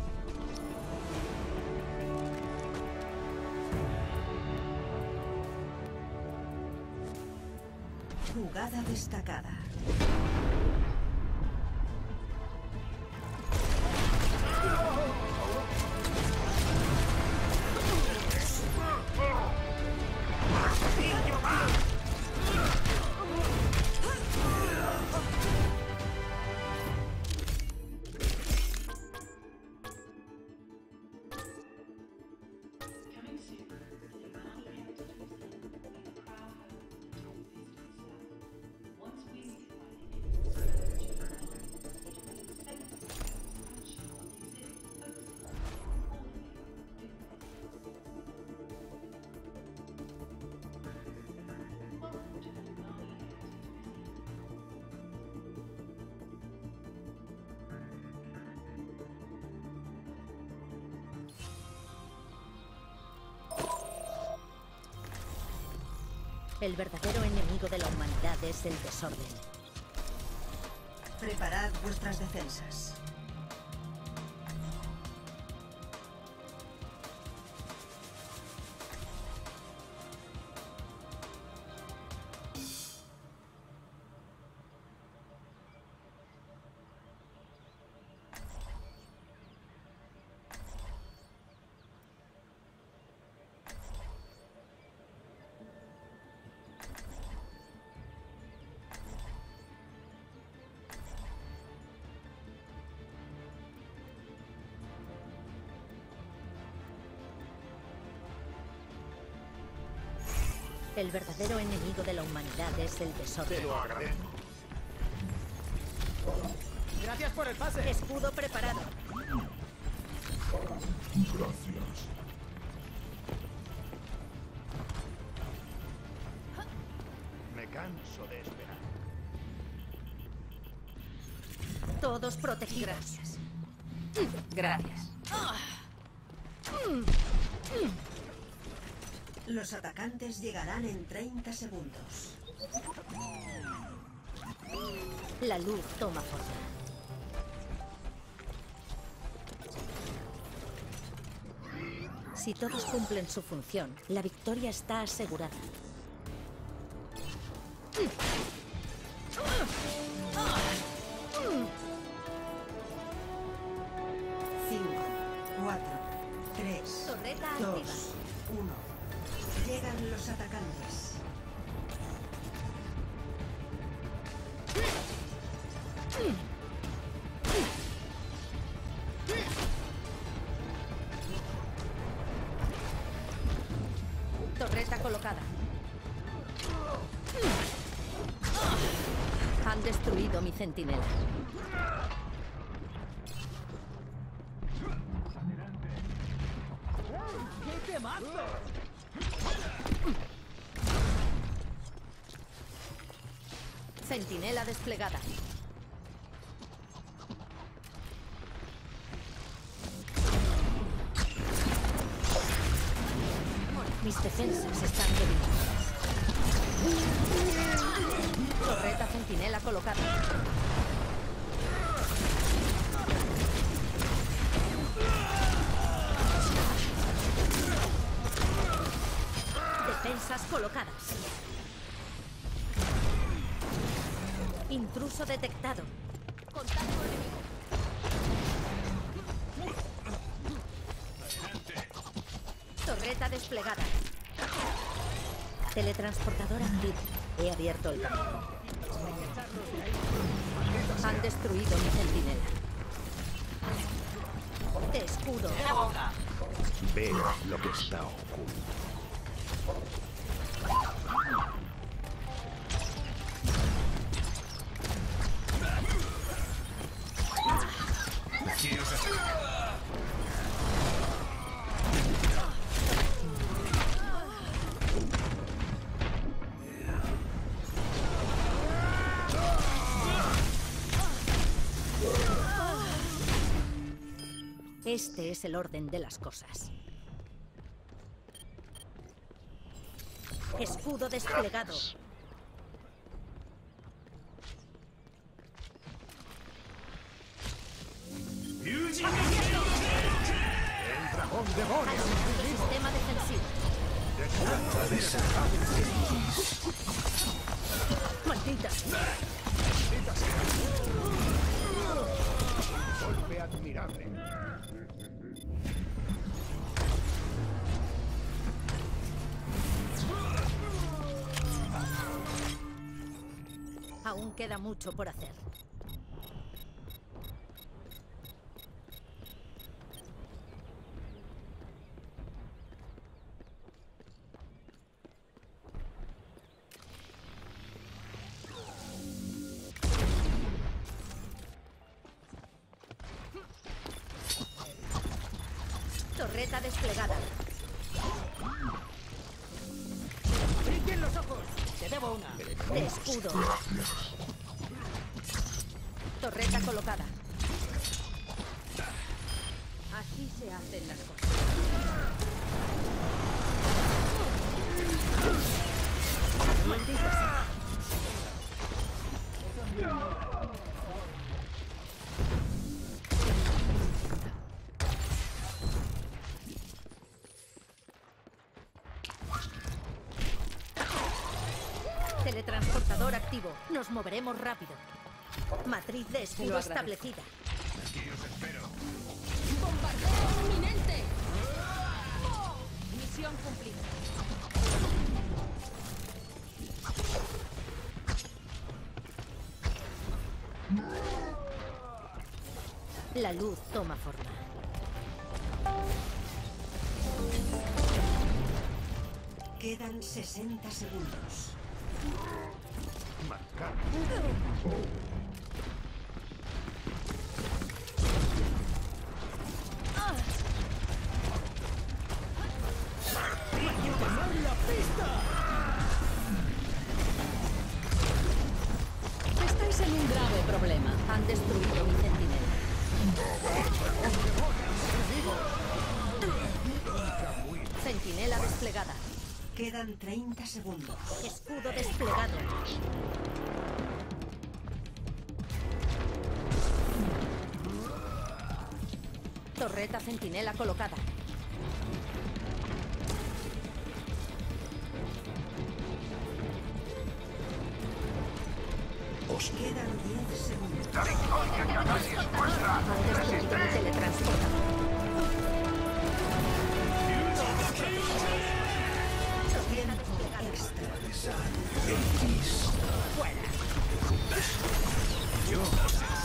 Jugada destacada. El verdadero enemigo de la humanidad es el desorden. Preparad vuestras defensas. El verdadero enemigo de la humanidad es el desorden. Te lo agradezco. Gracias por el pase. Escudo preparado. Gracias. Me canso de esperar. Todos protegidos. Gracias. Los atacantes llegarán en 30 segundos. La luz toma forma. Si todos cumplen su función, la victoria está asegurada. 5, 4, 3, Torreta 2, activa. 1. Llegan los atacantes. Torreta colocada. Han destruido mi centinela. ¡Qué temazo! Centinela desplegada. Mis defensas están debilitadas. Torreta centinela colocada. Defensas colocadas. Intruso detectado. Contacto enemigo. Torreta desplegada. Teletransportador activo. He abierto el camino. Han destruido mi centinela. Te escudo. Veo lo que está oculto. Este es el orden de las cosas. Escudo desplegado. ¡El dragón demonio! Sistema defensivo. Maldita sea. Golpe admirable. Aún queda mucho por hacer. Torreta desplegada. ¡Brillen los ojos! ¡Te debo una! De escudo. Torreta colocada. Así se hacen las cosas. Maldita sea. Teletransportador activo. Nos moveremos rápido. Matriz de escudo establecida. Aquí os espero. ¡Bombardeo inminente! Misión cumplida. La luz toma forma. Quedan 60 segundos. Marcar. Estáis en un grave problema. Han destruido mi centinela. Centinela desplegada. Quedan 30 segundos. Escudo desplegado. Torreta centinela colocada. Os quedan 10 segundos. ¡La victoria ya casi es vuestra! Han destruido mi teletransportador. Extra. Fuera. Yo os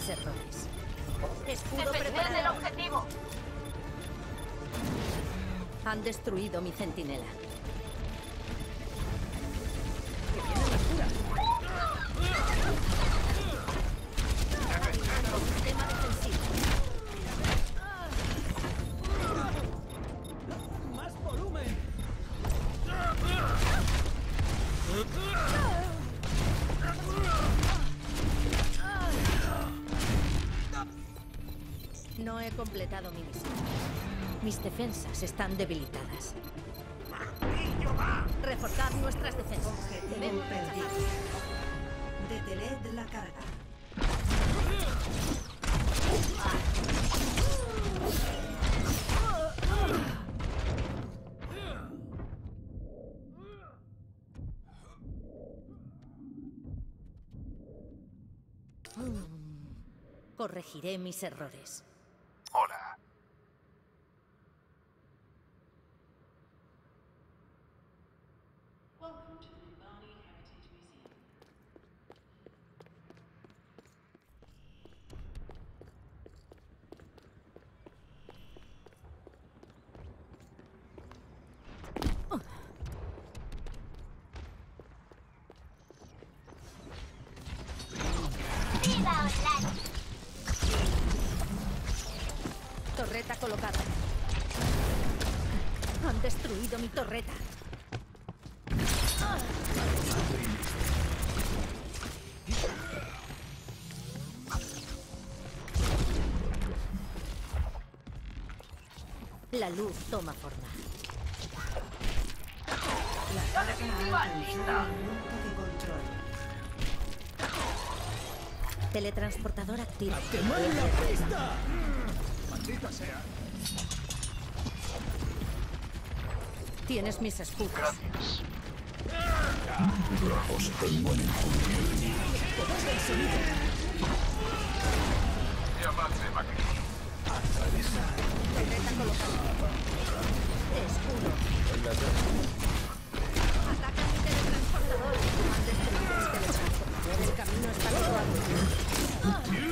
mis errores. Escudo Defender el preparado. objetivo. Han destruido mi centinela. Sistema defensivo. ¡Más volumen! No he completado mi misión. Mis defensas están debilitadas. Reforzad nuestras defensas. Objetivo Debemos perdido. rechazar. Detened la carga. Corregiré mis errores. Hola. ¡Viva online! Torreta colocada. Han destruido mi torreta. La luz toma forma. La carga ha alcanzado el punto de control. Teletransportador activo. ¡Quemar la pista! Maldita sea. Tienes mis escudos. Os tengo en el Torreta colocada. Te escudo. Ataca mi teletransportador. Han destruido mi teletransportador. El camino está cerrado.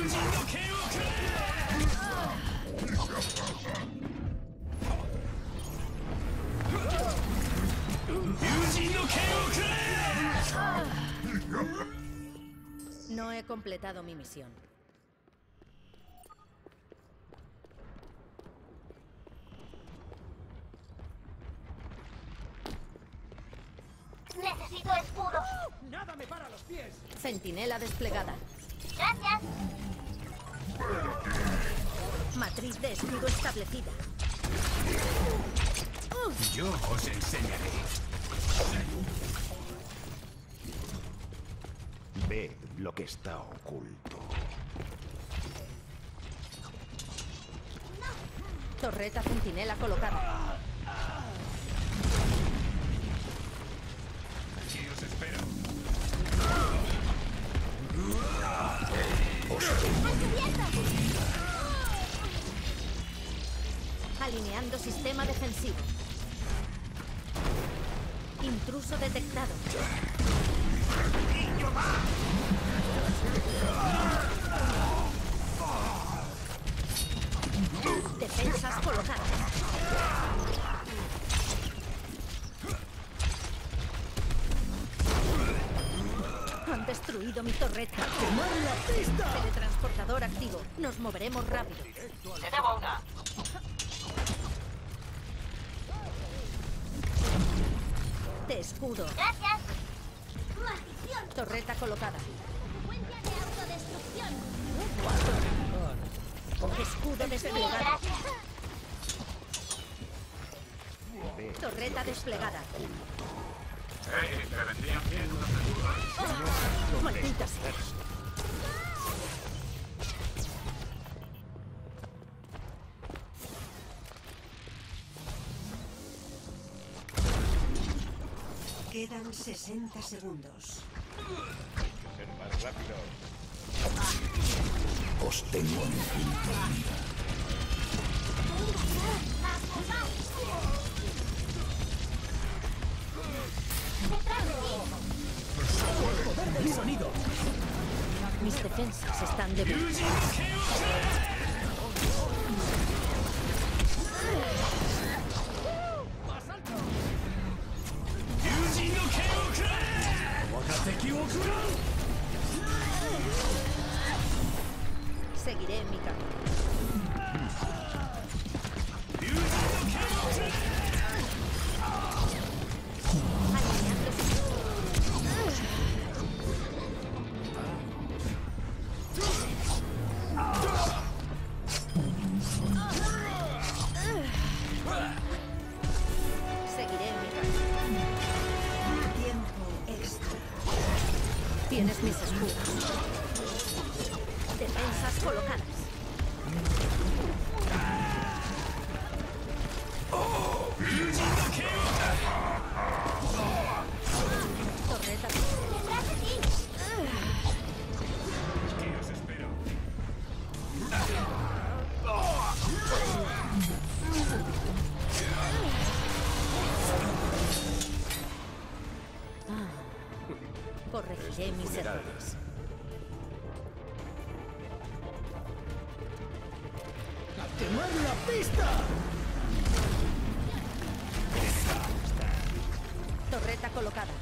No he completado mi misión. Necesito escudo. ¡Nada me para los pies! Centinela desplegada. Gracias. Matriz de escudo establecida. Yo os enseñaré. Ved lo que está oculto. Torreta centinela colocada. Aquí os espero. Alineando sistema defensivo. Intruso detectado. Defensas colocadas. Han destruido mi torreta. ¡Quemar la pista! Teletransportador activo. Nos moveremos rápido. Te debo una. Te escudo. Gracias. ¡Maldición! Torreta colocada. ¡Frecuencia de autodestrucción! Escudo Sí, desplegado. gracias. Torreta desplegada. Me vendrían bien unos Maldita sea. Quedan 60 segundos. ser más rápido. Os tengo en el punto de mira. ¡Poder del sonido! Mis defensas están debilitadas. Seguiré mi camino. Seguiré mi camino. Tiempo extra. Tienes mis escudos. Defensas colocadas. Torreta. ¡Detrás de ti! Aquí os espero. Corregiré mis errores. ¡A quemar la pista! Torreta colocada.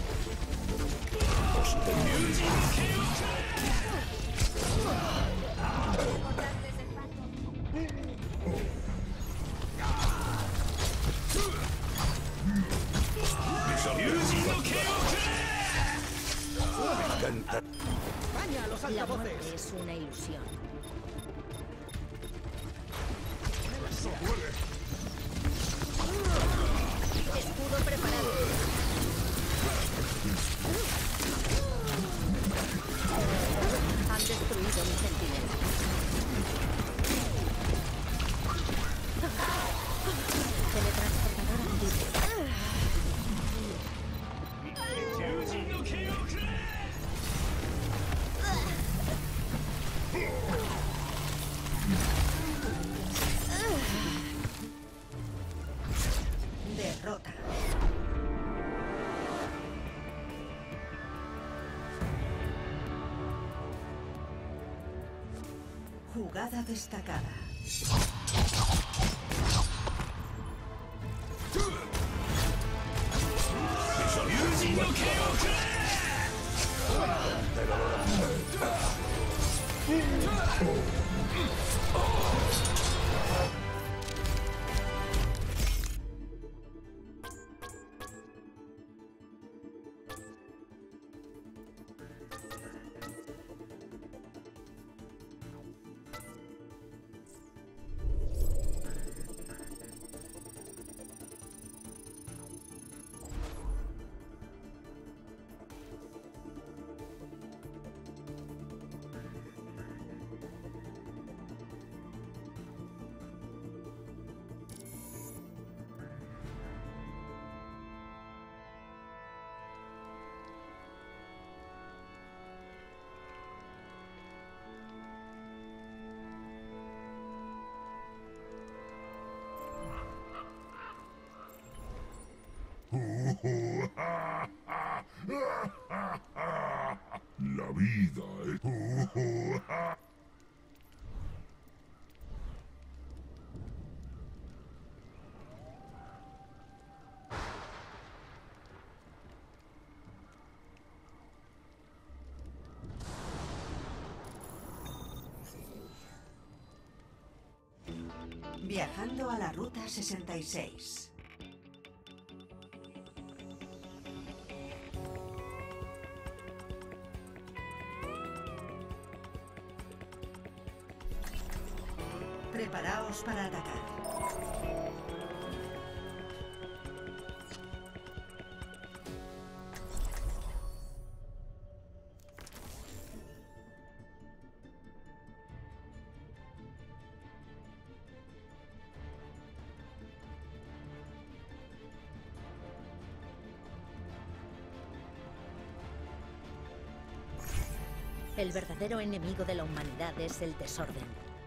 ¡Daña a los La muerte altavoces! es una ilusión. Escudo preparado. Han destruido mi centinela. Teletransportador activo. Derrota. Jugada destacada. La vida es... Viajando a la ruta 66. Preparaos para atacar. El verdadero enemigo de la humanidad es el desorden.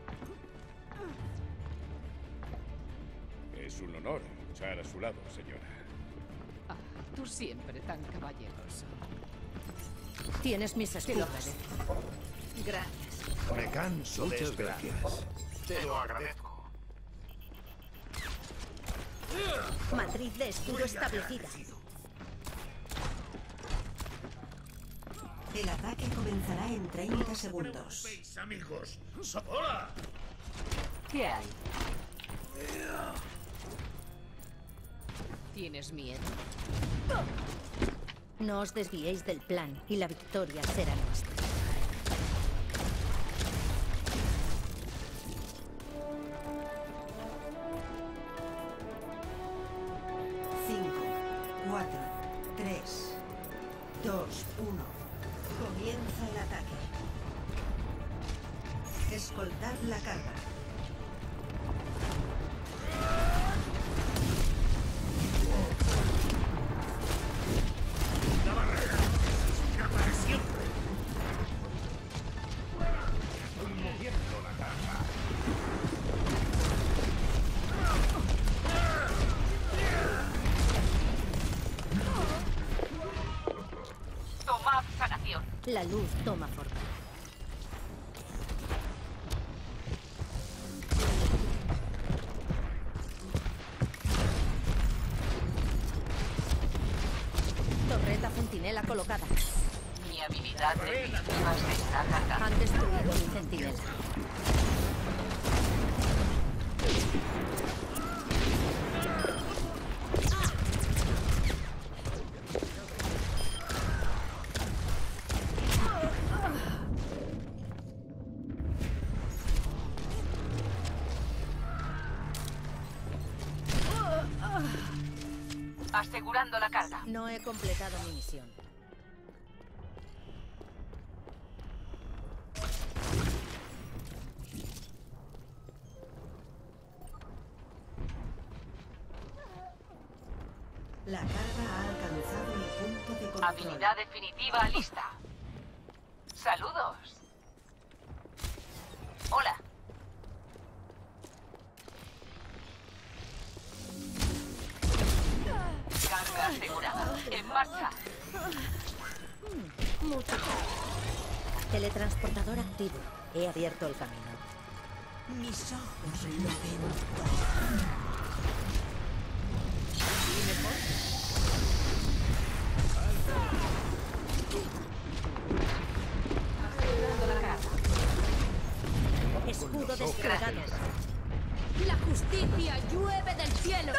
Es un honor luchar a su lado, señora. Ah, tú siempre tan caballeroso. Tienes mis Te lo escudos. agradezco. Gracias. Me canso de Muchas esperar. gracias. Te lo agradezco. Matriz de escudo establecida. El ataque comenzará en 30 segundos. ¿Veis, amigos? ¡Hola! ¿Qué hay? ¿Tienes miedo? No os desviéis del plan y la victoria será nuestra. Cinco, 4, 3, 2, 1. Comienza el ataque. Escoltad la carga. ¡La barrera! ¡Ya para siempre! Estoy moviendo la carga. Tomad sanación. La luz toma forma. Torreta centinela colocada. Mi habilidad definitiva se está cargando. Han destruido mi centinela. Asegurando la carga. No he completado mi misión. La carga ha alcanzado el punto de control. Habilidad definitiva lista. Saludos. Hola. Carga asegurada. En marcha. Mucho. Teletransportador activo. He abierto el camino. Mis ojos lo ven todo. Asegurando la carga. Escudo desplegado. ¡La justicia llueve del cielo!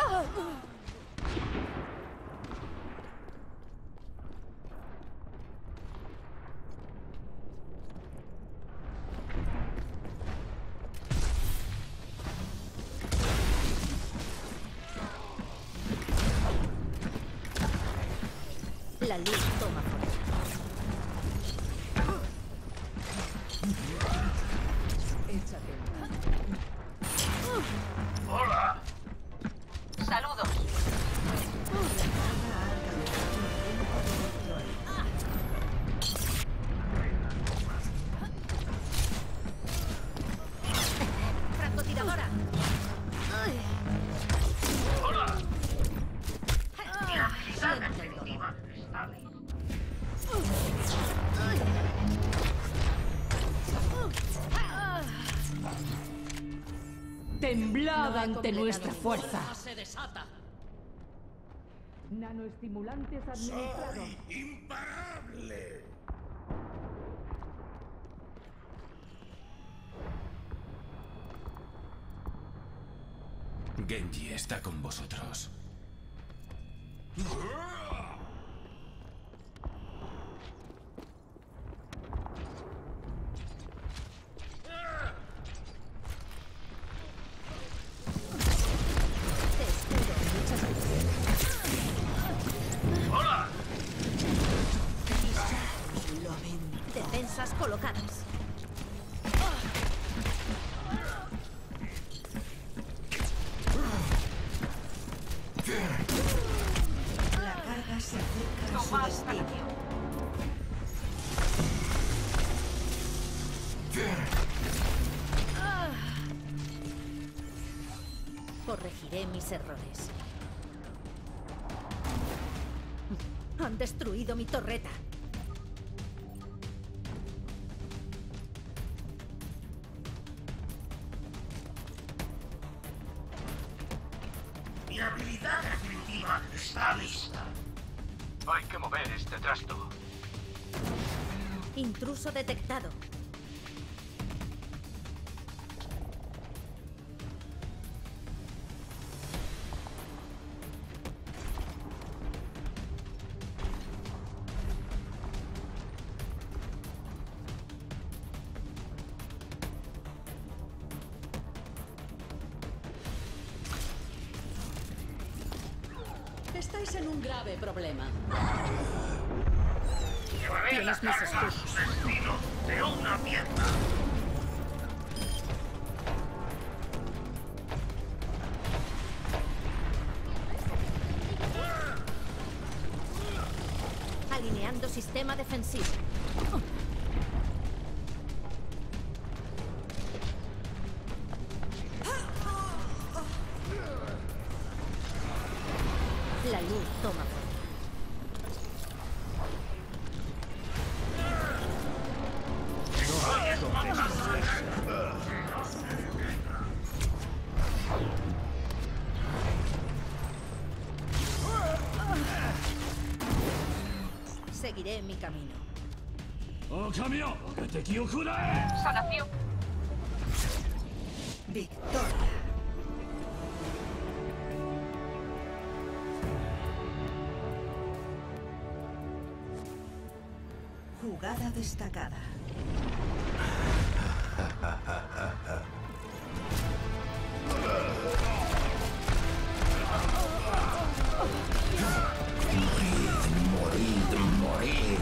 La luz toma forma. ¡Hola! Saludos. ¡Francotiradora! ¡Hola! Temblad No he ante completado nuestra mi fuerza. Se desata. Nanoestimulantes administrados. ¡Soy imparable! Genji está con vosotros. Te escudo. Muchas gracias. ¡Hola! Lo ven. Defensas colocadas. La carga se acerca a su Tomad destino. sanación. Corregiré mis errores. Han destruido mi torreta. está lista. Hay que mover este trasto. Intruso detectado. Estáis en un grave problema. Llevaré la Tienes mis carga a su destino de una pieza. Alineando sistema defensivo. La luz toma forma. Seguiré mi camino. Sanación. Victoria. Jugada destacada. Morid, morid.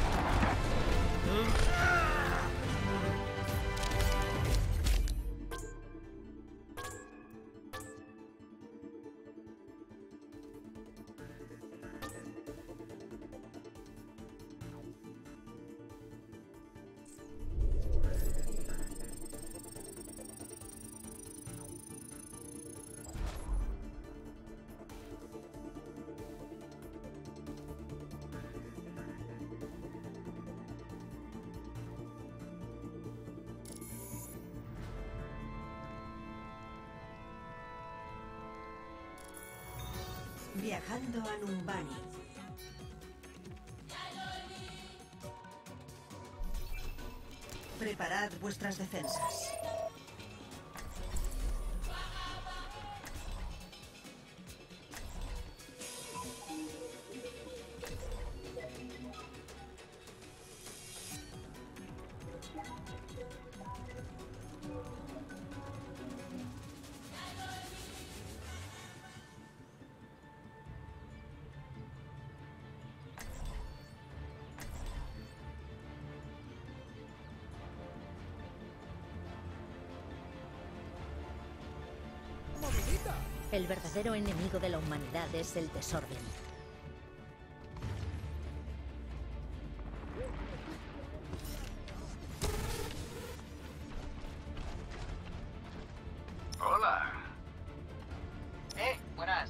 Viajando a Numbani. Preparad vuestras defensas. El verdadero enemigo de la humanidad es el desorden. Hola. Buenas.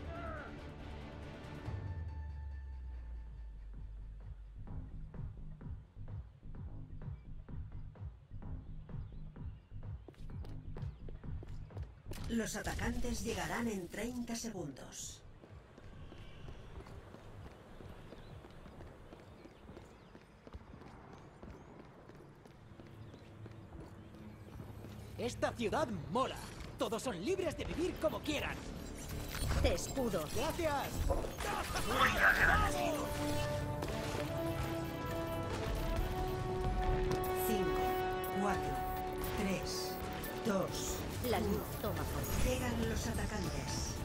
Los atacantes llegarán en 30 segundos. Esta ciudad mola. Todos son libres de vivir como quieran. Te escudo. Gracias. Muy agradecido. 5, 4, 3, 2. La luz toma forma. Llegan los atacantes.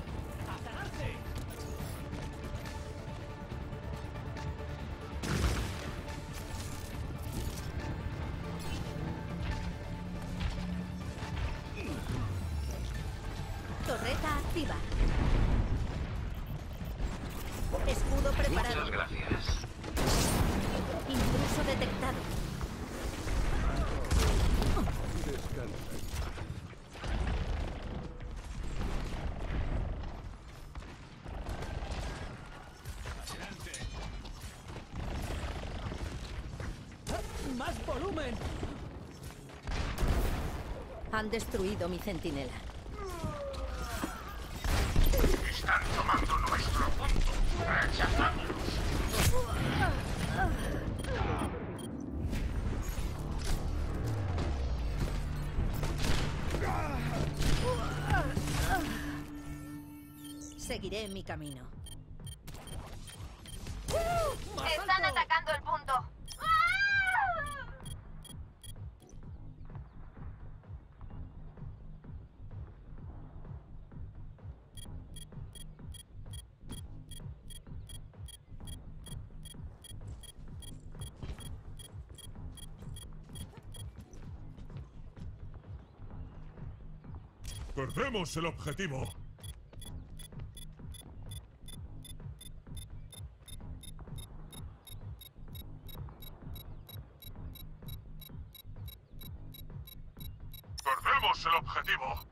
Torreta activa. Escudo preparado. Muchas gracias. Intruso detectado. Descansa. ¡Más volumen! Han destruido mi centinela. Están tomando nuestro punto. Seguiré mi camino. Están atacando el punto. Perdemos el objetivo. Perdemos el objetivo.